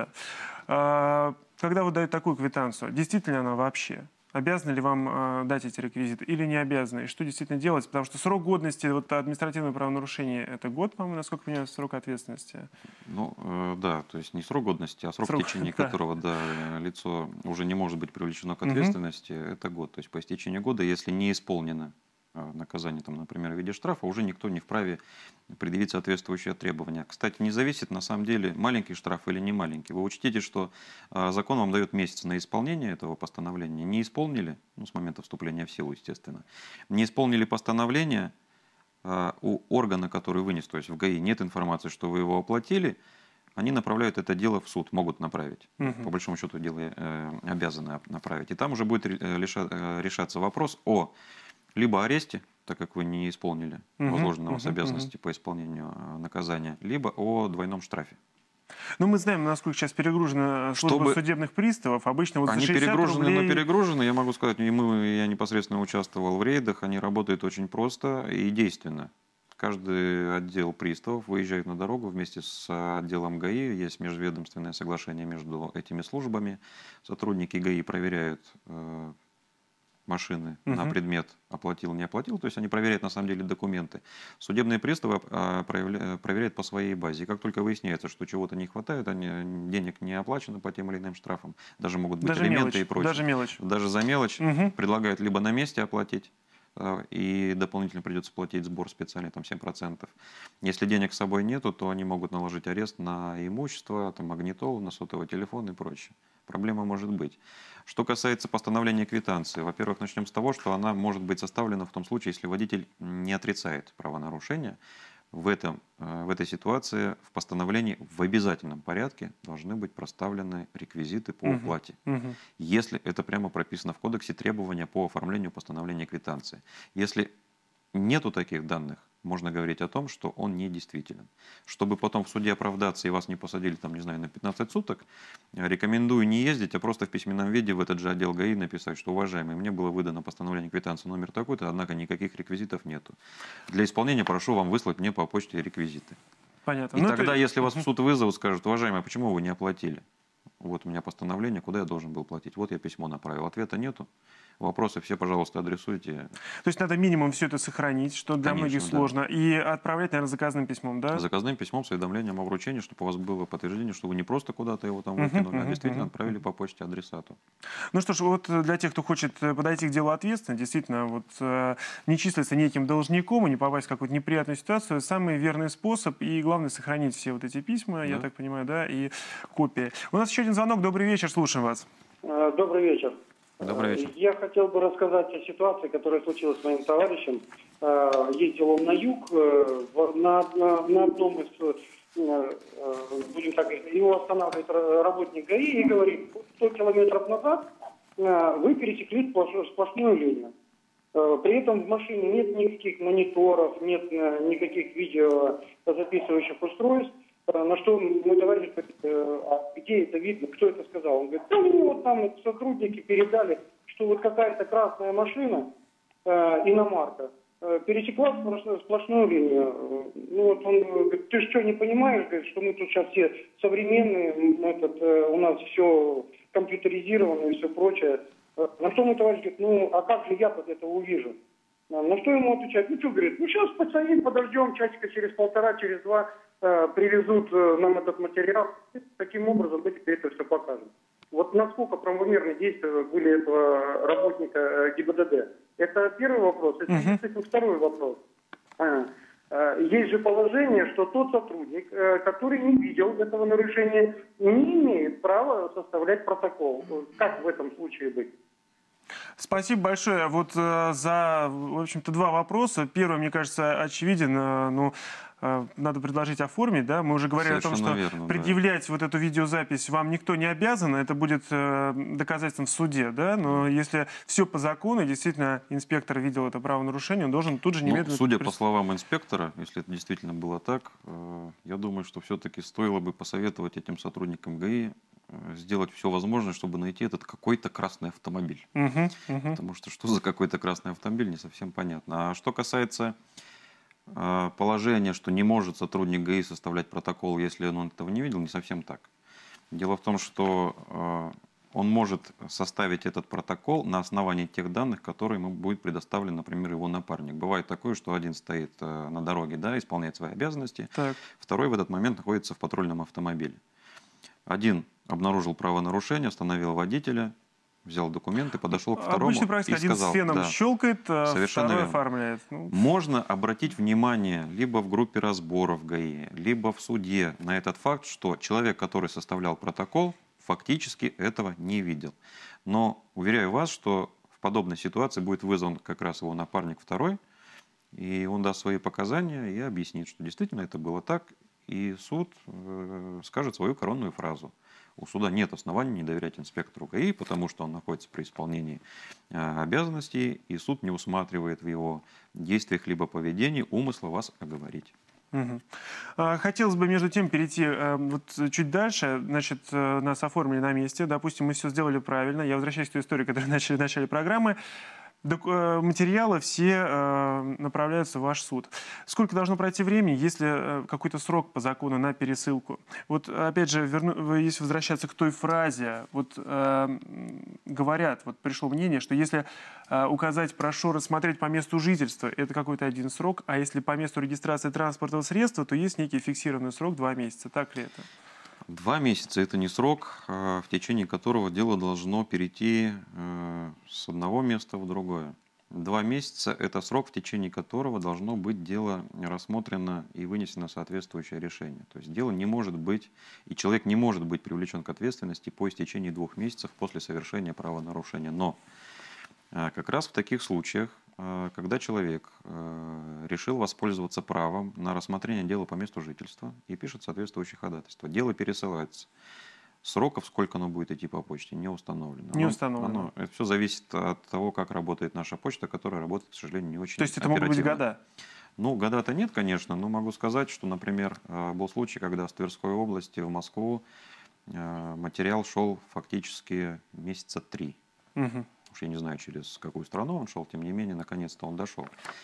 да. Когда вы даете такую квитанцию, действительно она вообще? Обязаны ли вам дать эти реквизиты или не обязаны? И что действительно делать? Потому что срок годности вот, административного правонарушения – это год, по-моему, насколько у меня срок ответственности. Ну, да, то есть не срок годности, а срок, в течение которого лицо уже не может быть привлечено к ответственности, это год. То есть по истечении года, если не исполнено наказание, там, например, в виде штрафа, уже никто не вправе предъявить соответствующие требования. Кстати, не зависит, на самом деле, маленький штраф или не маленький. Вы учтите, что закон вам дает месяц на исполнение этого постановления. Не исполнили, ну, с момента вступления в силу, естественно, не исполнили постановление, у органа, который вынес, то есть в ГАИ, нет информации, что вы его оплатили, они направляют это дело в суд, могут направить. По большому счету, дело обязаны направить. И там уже будет решаться вопрос о либо аресте, так как вы не исполнили возложенного с обязанности по исполнению наказания, либо о двойном штрафе. Ну, мы знаем, насколько сейчас перегружена служба судебных приставов. Обычно вот они за 60 перегружены, рублей... но перегружены. Я могу сказать, я непосредственно участвовал в рейдах, они работают очень просто и действенно. Каждый отдел приставов выезжает на дорогу вместе с отделом ГАИ. Есть межведомственное соглашение между этими службами. Сотрудники ГАИ проверяют машины на предмет оплатил, не оплатил. То есть они проверяют на самом деле документы. Судебные приставы проверяют по своей базе. И как только выясняется, что чего-то не хватает, денег не оплачено по тем или иным штрафам, даже могут быть элементы и прочее. Даже мелочь. Даже за мелочь предлагают либо на месте оплатить, и дополнительно придется платить сбор специальный, там 7%. Если денег с собой нету, то они могут наложить арест на имущество, там, магнитолу, на сотовый телефон и прочее. проблема может быть. Что касается постановления квитанции, во-первых, начнем с того, что она может быть составлена в том случае, если водитель не отрицает правонарушение. В этой ситуации в постановлении в обязательном порядке должны быть проставлены реквизиты по уплате. Если это прямо прописано в кодексе, требования по оформлению постановления квитанции. Если нету таких данных, можно говорить о том, что он недействителен. Чтобы потом в суде оправдаться и вас не посадили, там, не знаю, на 15 суток, рекомендую не ездить, а просто в письменном виде в этот же отдел ГАИ написать, что, уважаемый, мне было выдано постановление квитанции номер такой-то, однако никаких реквизитов нету. Для исполнения прошу вам выслать мне по почте реквизиты. Понятно. И тогда, если вас в суд вызовут, скажут, уважаемый, а почему вы не оплатили? Вот у меня постановление, куда я должен был платить. Вот я письмо направил, ответа нету. Вопросы все, пожалуйста, адресуйте. То есть надо минимум все это сохранить, что для Конечно, многих сложно, и отправлять, наверное, заказным письмом, да? Заказным письмом с уведомлением о вручении, чтобы у вас было подтверждение, что вы не просто куда-то его там выкинули, а действительно отправили по почте адресату. Ну что ж, вот для тех, кто хочет подойти к делу ответственно, действительно, вот не числиться неким должником и не попасть в какую-то неприятную ситуацию, самый верный способ, и главное, сохранить все вот эти письма, я так понимаю, да, и копии. У нас еще один звонок. Добрый вечер, слушаем вас. Добрый вечер. Добрый вечер. Я хотел бы рассказать о ситуации, которая случилась с моим товарищем. Ездил он на юг, на одном из, будем так говорить, его останавливает работник ГАИ и говорит, 100 километров назад вы пересекли сплошную линию. При этом в машине нет никаких мониторов, нет никаких видеозаписывающих устройств. На что мой товарищ говорит, а где это видно, кто это сказал? Он говорит, ну вот там сотрудники передали, что вот какая-то красная машина, иномарка, пересекла сплошную линию. Ну вот он говорит, ты что, не понимаешь, говорит, что мы тут сейчас все современные, у нас все компьютеризировано и все прочее. На что мой товарищ говорит, ну а как же я под это увижу? На что ему отвечать, ну что, говорит, ну сейчас постоим, подождем, часика через полтора, через два, привезут нам этот материал. Таким образом мы теперь это все покажем. Вот насколько правомерные действия были этого работника ГИБДД. Это первый вопрос. Это второй вопрос. Есть же положение, что тот сотрудник, который не видел этого нарушения, не имеет права составлять протокол. Как в этом случае быть? Спасибо большое вот за, в общем-то, два вопроса. Первый, мне кажется, очевиден. Ну, надо предложить оформить, да? Мы уже говорили Совершенно о том, что верно, предъявлять вот эту видеозапись вам никто не обязан. Это будет доказательством в суде, да? Но если все по закону, действительно, инспектор видел это правонарушение, он должен тут же немедленно... Судя по словам инспектора, если это действительно было так, я думаю, что все-таки стоило бы посоветовать этим сотрудникам ГАИ сделать все возможное, чтобы найти этот какой-то красный автомобиль. Потому что за какой-то красный автомобиль, не совсем понятно. А что касается положения, что не может сотрудник ГАИ составлять протокол, если он этого не видел, не совсем так. Дело в том, что он может составить этот протокол на основании тех данных, которые ему будет предоставлен, например, его напарник. Бывает такое, что один стоит на дороге, да, исполняет свои обязанности, второй в этот момент находится в патрульном автомобиле. Один обнаружил правонарушение, остановил водителя, взял документы, подошел к второму и сказал... Один с феном щелкает, второй оформляет. Можно обратить внимание либо в группе разборов ГАИ, либо в суде на этот факт, что человек, который составлял протокол, фактически этого не видел. Но уверяю вас, что в подобной ситуации будет вызван как раз его напарник второй, и он даст свои показания и объяснит, что действительно это было так, и суд скажет свою коронную фразу. У суда нет оснований не доверять инспектору ГАИ, потому что он находится при исполнении обязанностей, и суд не усматривает в его действиях либо поведении умысла вас оговорить. Хотелось бы, между тем, перейти вот чуть дальше. Значит, нас оформили на месте. Допустим, мы все сделали правильно. Я возвращаюсь к той истории, которую начали в начале программы. Материалы все направляются в ваш суд. Сколько должно пройти времени, если какой-то срок по закону на пересылку? Вот опять же, если возвращаться к той фразе, вот говорят, вот пришло мнение, что если указать «прошу рассмотреть по месту жительства», это какой-то один срок, а если по месту регистрации транспортного средства, то есть некий фиксированный срок 2 месяца. Так ли это? 2 месяца – это не срок, в течение которого дело должно перейти с одного места в другое. 2 месяца – это срок, в течение которого должно быть дело рассмотрено и вынесено соответствующее решение. То есть дело не может быть, и человек не может быть привлечен к ответственности по истечении 2 месяцев после совершения правонарушения. Но как раз в таких случаях, когда человек решил воспользоваться правом на рассмотрение дела по месту жительства и пишет соответствующее ходатайство, дело пересылается. Сроков, сколько оно будет идти по почте, не установлено. Не установлено. Это все зависит от того, как работает наша почта, которая работает, к сожалению, не очень То есть это оперативно. могут быть года? Ну, года-то нет, конечно, но могу сказать, что, например, был случай, когда с Тверской области в Москву материал шел фактически месяца 3. Угу. Уж я не знаю, через какую страну он шел, тем не менее, наконец-то он дошел.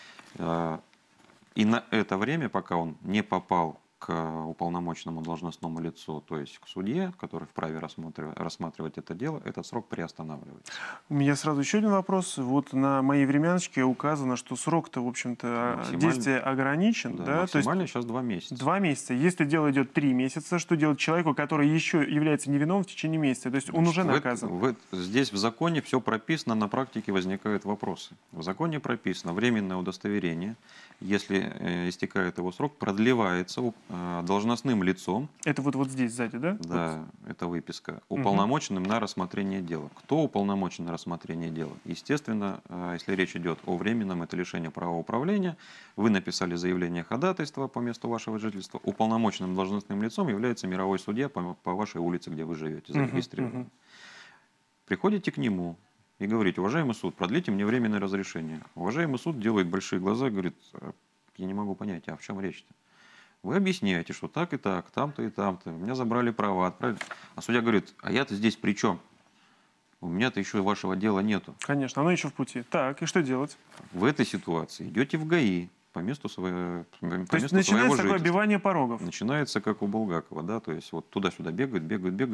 И на это время, пока он не попал к уполномоченному должностному лицу, то есть к судье, который вправе рассматривать это дело, этот срок приостанавливается. У меня сразу еще один вопрос. Вот на моей времяночке указано, что срок-то, в общем-то, действия ограничен. Да, максимально сейчас 2 месяца. 2 месяца. Если дело идет 3 месяца, что делать человеку, который еще является невиновным в течение месяца? То есть он уже наказан. Здесь в законе все прописано, на практике возникают вопросы. В законе прописано временное удостоверение, если истекает его срок, продлевается должностным лицом. Это вот здесь сзади, да? Да, это выписка. Уполномоченным на рассмотрение дела. Кто уполномочен на рассмотрение дела? Естественно, если речь идет о временном, это лишение права управления. Вы написали заявление ходатайства по месту вашего жительства. Уполномоченным должностным лицом является мировой судья по вашей улице, где вы живете, зарегистрирован. Приходите к нему и говорите: уважаемый суд, продлите мне временное разрешение. Уважаемый суд делает большие глаза и говорит: я не могу понять, а в чем речь-то? Вы объясняете, что так и так, там-то и там-то. У меня забрали права, отправили. А судья говорит: а я-то здесь при чем? У меня-то еще вашего дела нету. Конечно, оно еще в пути. Так, и что делать? В этой ситуации идете в ГАИ по месту своего жительства. То есть начинается такое оббивание порогов. Начинается как у Булгакова, да, то есть вот туда-сюда бегают.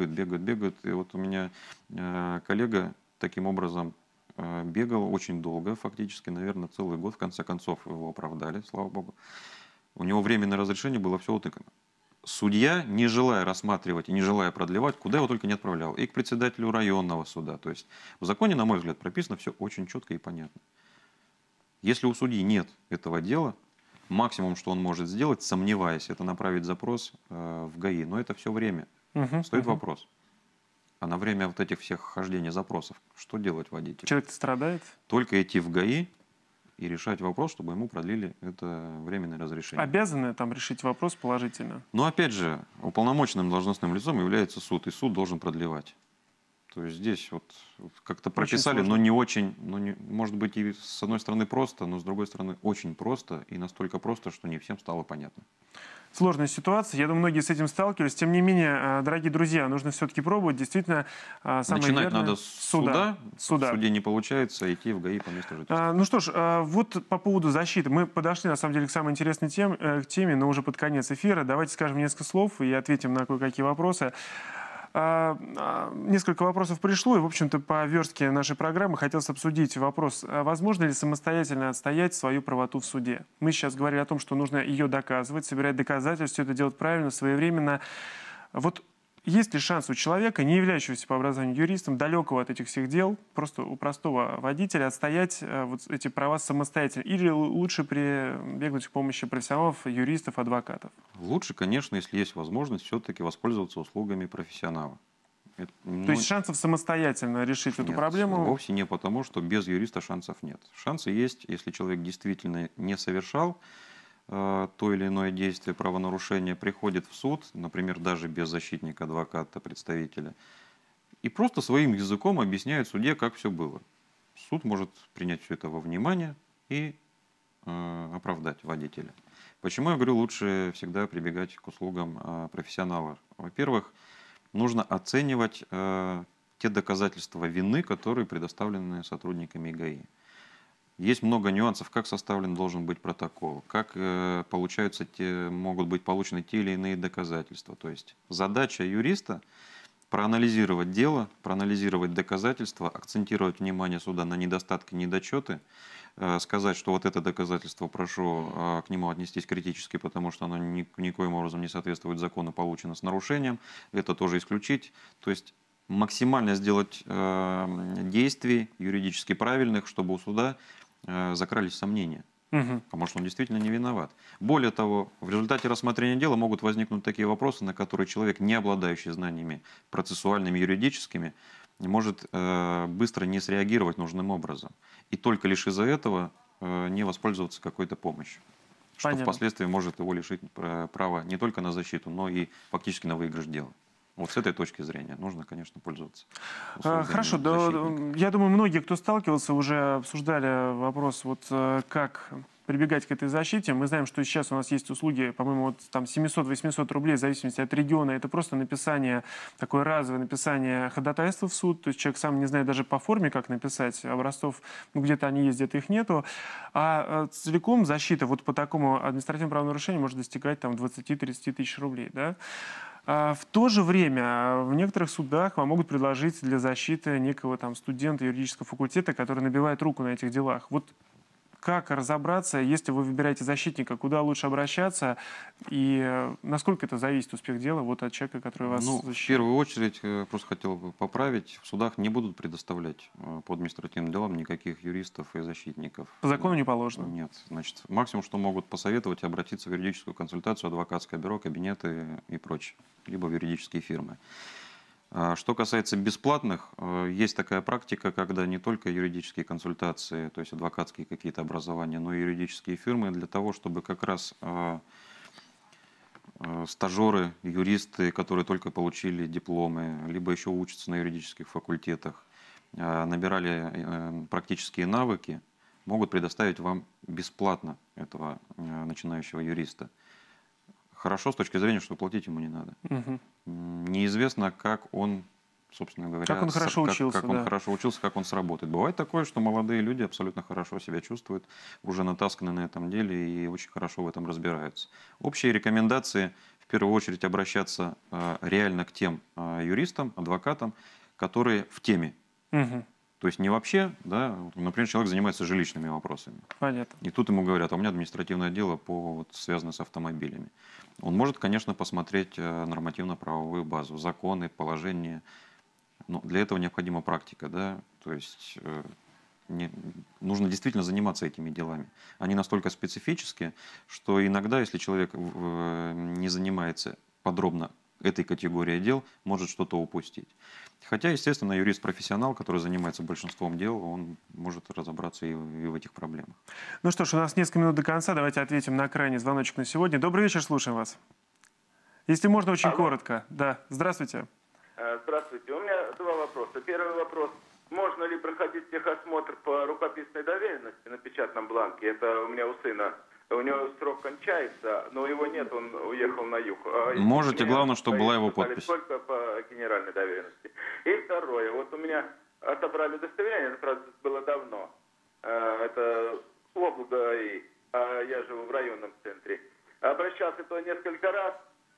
И вот у меня коллега таким образом бегал очень долго, фактически, наверное, целый год. В конце концов его оправдали, слава богу. У него временное разрешение было все утыкано. Судья, не желая рассматривать и не желая продлевать, куда его только не отправлял. И к председателю районного суда. То есть в законе, на мой взгляд, прописано все очень четко и понятно. Если у судьи нет этого дела, максимум, что он может сделать, сомневаясь, это направить запрос в ГАИ. Но это все время. Стоит вопрос. А на время вот этих всех хождений запросов, что делать водителю? Человек страдает? Только идти в ГАИ и решать вопрос, чтобы ему продлили это временное разрешение. Обязаны там решить вопрос положительно? Но опять же, уполномоченным должностным лицом является суд, и суд должен продлевать. То есть здесь вот как-то прописали, но не очень, может быть, и с одной стороны просто, но с другой стороны очень просто, и настолько просто, что не всем стало понятно. Сложная ситуация. Я думаю, многие с этим сталкивались. Тем не менее, дорогие друзья, нужно все-таки пробовать. Действительно, самое начинать верное... надо с суда. В суде не получается, идти в ГАИ по месту жительства. Ну что ж, вот по поводу защиты. Мы подошли, на самом деле, к самой интересной теме, но уже под конец эфира. Давайте скажем несколько слов и ответим на кое-какие вопросы. Несколько вопросов пришло, и, в общем-то, по верстке нашей программы хотелось обсудить вопрос, возможно ли самостоятельно отстоять свою правоту в суде. Мы сейчас говорили о том, что нужно ее доказывать, собирать доказательства, все это делать правильно, своевременно. Вот есть ли шанс у человека, не являющегося по образованию юристом, далекого от этих всех дел, просто у простого водителя, отстоять вот эти права самостоятельно? Или лучше прибегнуть к помощи профессионалов, юристов, адвокатов? Лучше, конечно, если есть возможность все-таки воспользоваться услугами профессионала. То есть шансов самостоятельно решить эту проблему? Вовсе не потому, что без юриста шансов нет. Шансы есть, если человек действительно не совершал то или иное действие, правонарушение, приходит в суд, например, даже без защитника, адвоката, представителя, и просто своим языком объясняет судье, как все было. Суд может принять все это во внимание и оправдать водителя. Почему я говорю, лучше всегда прибегать к услугам профессионала? Во-первых, нужно оценивать те доказательства вины, которые предоставлены сотрудниками ГАИ. Есть много нюансов, как составлен должен быть протокол, как могут быть получены те или иные доказательства. То есть задача юриста проанализировать дело, проанализировать доказательства, акцентировать внимание суда на недостатки, недочеты, сказать, что вот это доказательство прошу к нему отнестись критически, потому что оно никоим образом не соответствует закону, получено с нарушением, это тоже исключить. То есть максимально сделать действий юридически правильных, чтобы у суда закрались сомнения. Мгм. Потому что он действительно не виноват. Более того, в результате рассмотрения дела могут возникнуть такие вопросы, на которые человек, не обладающий знаниями процессуальными, юридическими, может быстро не среагировать нужным образом. И только лишь из-за этого не воспользоваться какой-то помощью. Что Понятно. впоследствии может его лишить права не только на защиту, но и фактически на выигрыш дела. Вот с этой точки зрения нужно, конечно, пользоваться услугами Хорошо, защитника. я думаю, многие, кто сталкивался, уже обсуждали вопрос, вот как прибегать к этой защите. Мы знаем, что сейчас у нас есть услуги, по-моему, вот там 700-800 рублей, в зависимости от региона. Это просто написание, такое разовое написание ходатайства в суд. То есть человек сам не знает даже по форме, как написать. Образцов, ну, где-то они есть, где-то их нету. А целиком защита вот по такому административному правонарушению может достигать там 20-30 тысяч рублей, да? В то же время в некоторых судах вам могут предложить для защиты некого там студента юридического факультета, который набивает руку на этих делах. Вот как разобраться, если вы выбираете защитника, куда лучше обращаться и насколько это зависит успех дела вот от человека, который вас В защищает? первую очередь, просто хотел бы поправить, в судах не будут предоставлять по административным делам никаких юристов и защитников. По закону не положено? Нет. Значит, максимум, что могут посоветовать, обратиться в юридическую консультацию, адвокатское бюро, кабинеты и прочее, либо в юридические фирмы. Что касается бесплатных, есть такая практика, когда не только юридические консультации, то есть адвокатские какие-то образования, но и юридические фирмы для того, чтобы как раз стажеры, юристы, которые только получили дипломы, либо еще учатся на юридических факультетах, набирали практические навыки, могут предоставить вам бесплатно этого начинающего юриста. Хорошо с точки зрения, что платить ему не надо. Мгм. Неизвестно, как он, собственно говоря, Как он хорошо учился, как он да. хорошо учился, как он сработает. Бывает такое, что молодые люди абсолютно хорошо себя чувствуют, уже натасканы на этом деле и очень хорошо в этом разбираются. Общие рекомендации в первую очередь обращаться реально к тем юристам, адвокатам, которые в теме. Мгм. То есть не вообще, да, например, человек занимается жилищными вопросами. Понятно. И тут ему говорят, а у меня административное дело связано с автомобилями. Он может, конечно, посмотреть нормативно-правовую базу, законы, положения. Но для этого необходима практика, да, то есть нужно действительно заниматься этими делами. Они настолько специфические, что иногда, если человек не занимается подробно этой категорией дел, может что-то упустить. Хотя, естественно, юрист-профессионал, который занимается большинством дел, он может разобраться и в этих проблемах. Ну что ж, у нас несколько минут до конца. Давайте ответим на крайний звоночек на сегодня. Добрый вечер, слушаем вас. Если можно, очень коротко. Да, здравствуйте. Здравствуйте. У меня два вопроса. Первый вопрос. Можно ли проходить техосмотр по рукописной доверенности на печатном бланке? Это у меня у сына. У него срок кончается, но его нет, он уехал на юг. Можете, главное, чтобы была его подпись. Только по генеральной доверенности. И второе. Вот у меня отобрали удостоверение, это, правда, было давно. Это облако, я живу в районном центре. Обращался то несколько раз.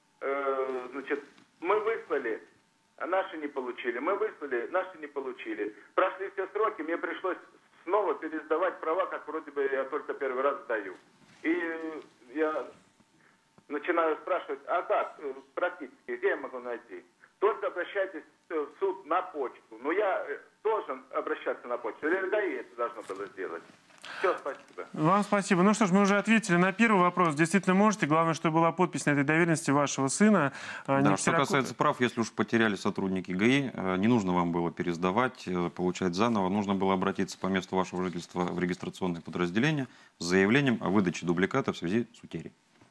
Значит, мы выслали, а наши не получили. Мы выслали, наши не получили. Прошли все сроки, мне пришлось снова пересдавать права, как вроде бы я только первый раз сдаю. И я начинаю спрашивать, а как практически, где я могу найти? Только обращайтесь в суд на почту. Но я должен обращаться на почту. Или ГАИ это должно было сделать. Все, спасибо. Вам спасибо. Ну что ж, мы уже ответили на первый вопрос. Действительно можете. Главное, чтобы была подпись на этой доверенности вашего сына. Да, что касается прав, если уж потеряли сотрудники ГАИ, не нужно вам было пересдавать, получать заново. Нужно было обратиться по месту вашего жительства в регистрационное подразделение с заявлением о выдаче дубликата в связи с утерей.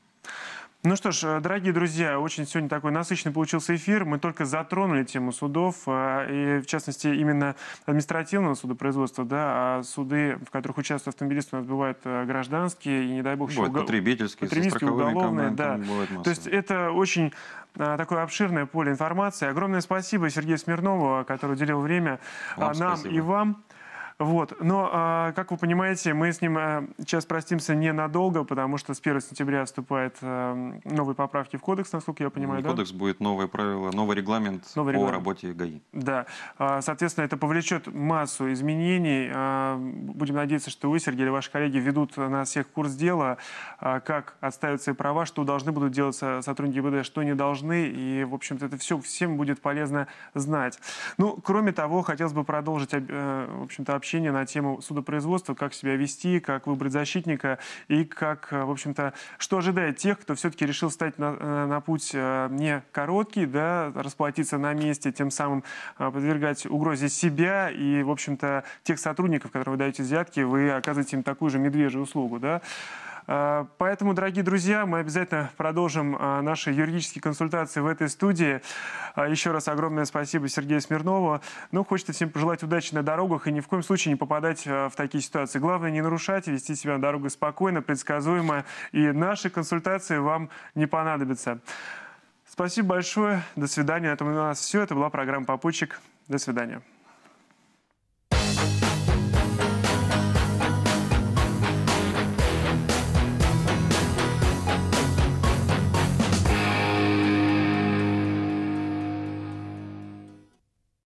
Ну что ж, дорогие друзья, очень сегодня такой насыщенный получился эфир. Мы только затронули тему судов, и в частности именно административного судопроизводства, да, а суды, в которых участвуют автомобилисты, у нас бывают гражданские, и не дай бог еще потребительские, уголовные. Да. То есть это очень такое обширное поле информации. Огромное спасибо Сергею Смирнову, который уделил время нам спасибо. И вам. Вот. Но, как вы понимаете, мы с ним сейчас простимся ненадолго, потому что с 1 сентября вступают новые поправки в кодекс, насколько я понимаю. Кодекс будет новые правила, новый регламент по работе ГАИ. Да. Соответственно, это повлечет массу изменений. Будем надеяться, что вы, Сергей, или ваши коллеги ведут нас всех в курс дела, как отстаивать свои права, что должны будут делать сотрудники ГИБДД, что не должны. И, в общем-то, это все всем будет полезно знать. Ну, кроме того, хотелось бы продолжить, в общем-то, общение общение на тему судопроизводства, как себя вести, как выбрать защитника и как, в общем-то, что ожидает тех, кто все-таки решил стать на путь не короткий, да, расплатиться на месте, тем самым подвергать угрозе себя и, в общем-то, тех сотрудников, которым вы даете взятки, вы оказываете им такую же медвежью услугу, да. Поэтому, дорогие друзья, мы обязательно продолжим наши юридические консультации в этой студии. Еще раз огромное спасибо Сергею Смирнову. Ну, хочется всем пожелать удачи на дорогах и ни в коем случае не попадать в такие ситуации. Главное не нарушать, вести себя на дорогах спокойно, предсказуемо, и наши консультации вам не понадобятся. Спасибо большое. До свидания. На этом у нас все. Это была программа «Попутчик». До свидания.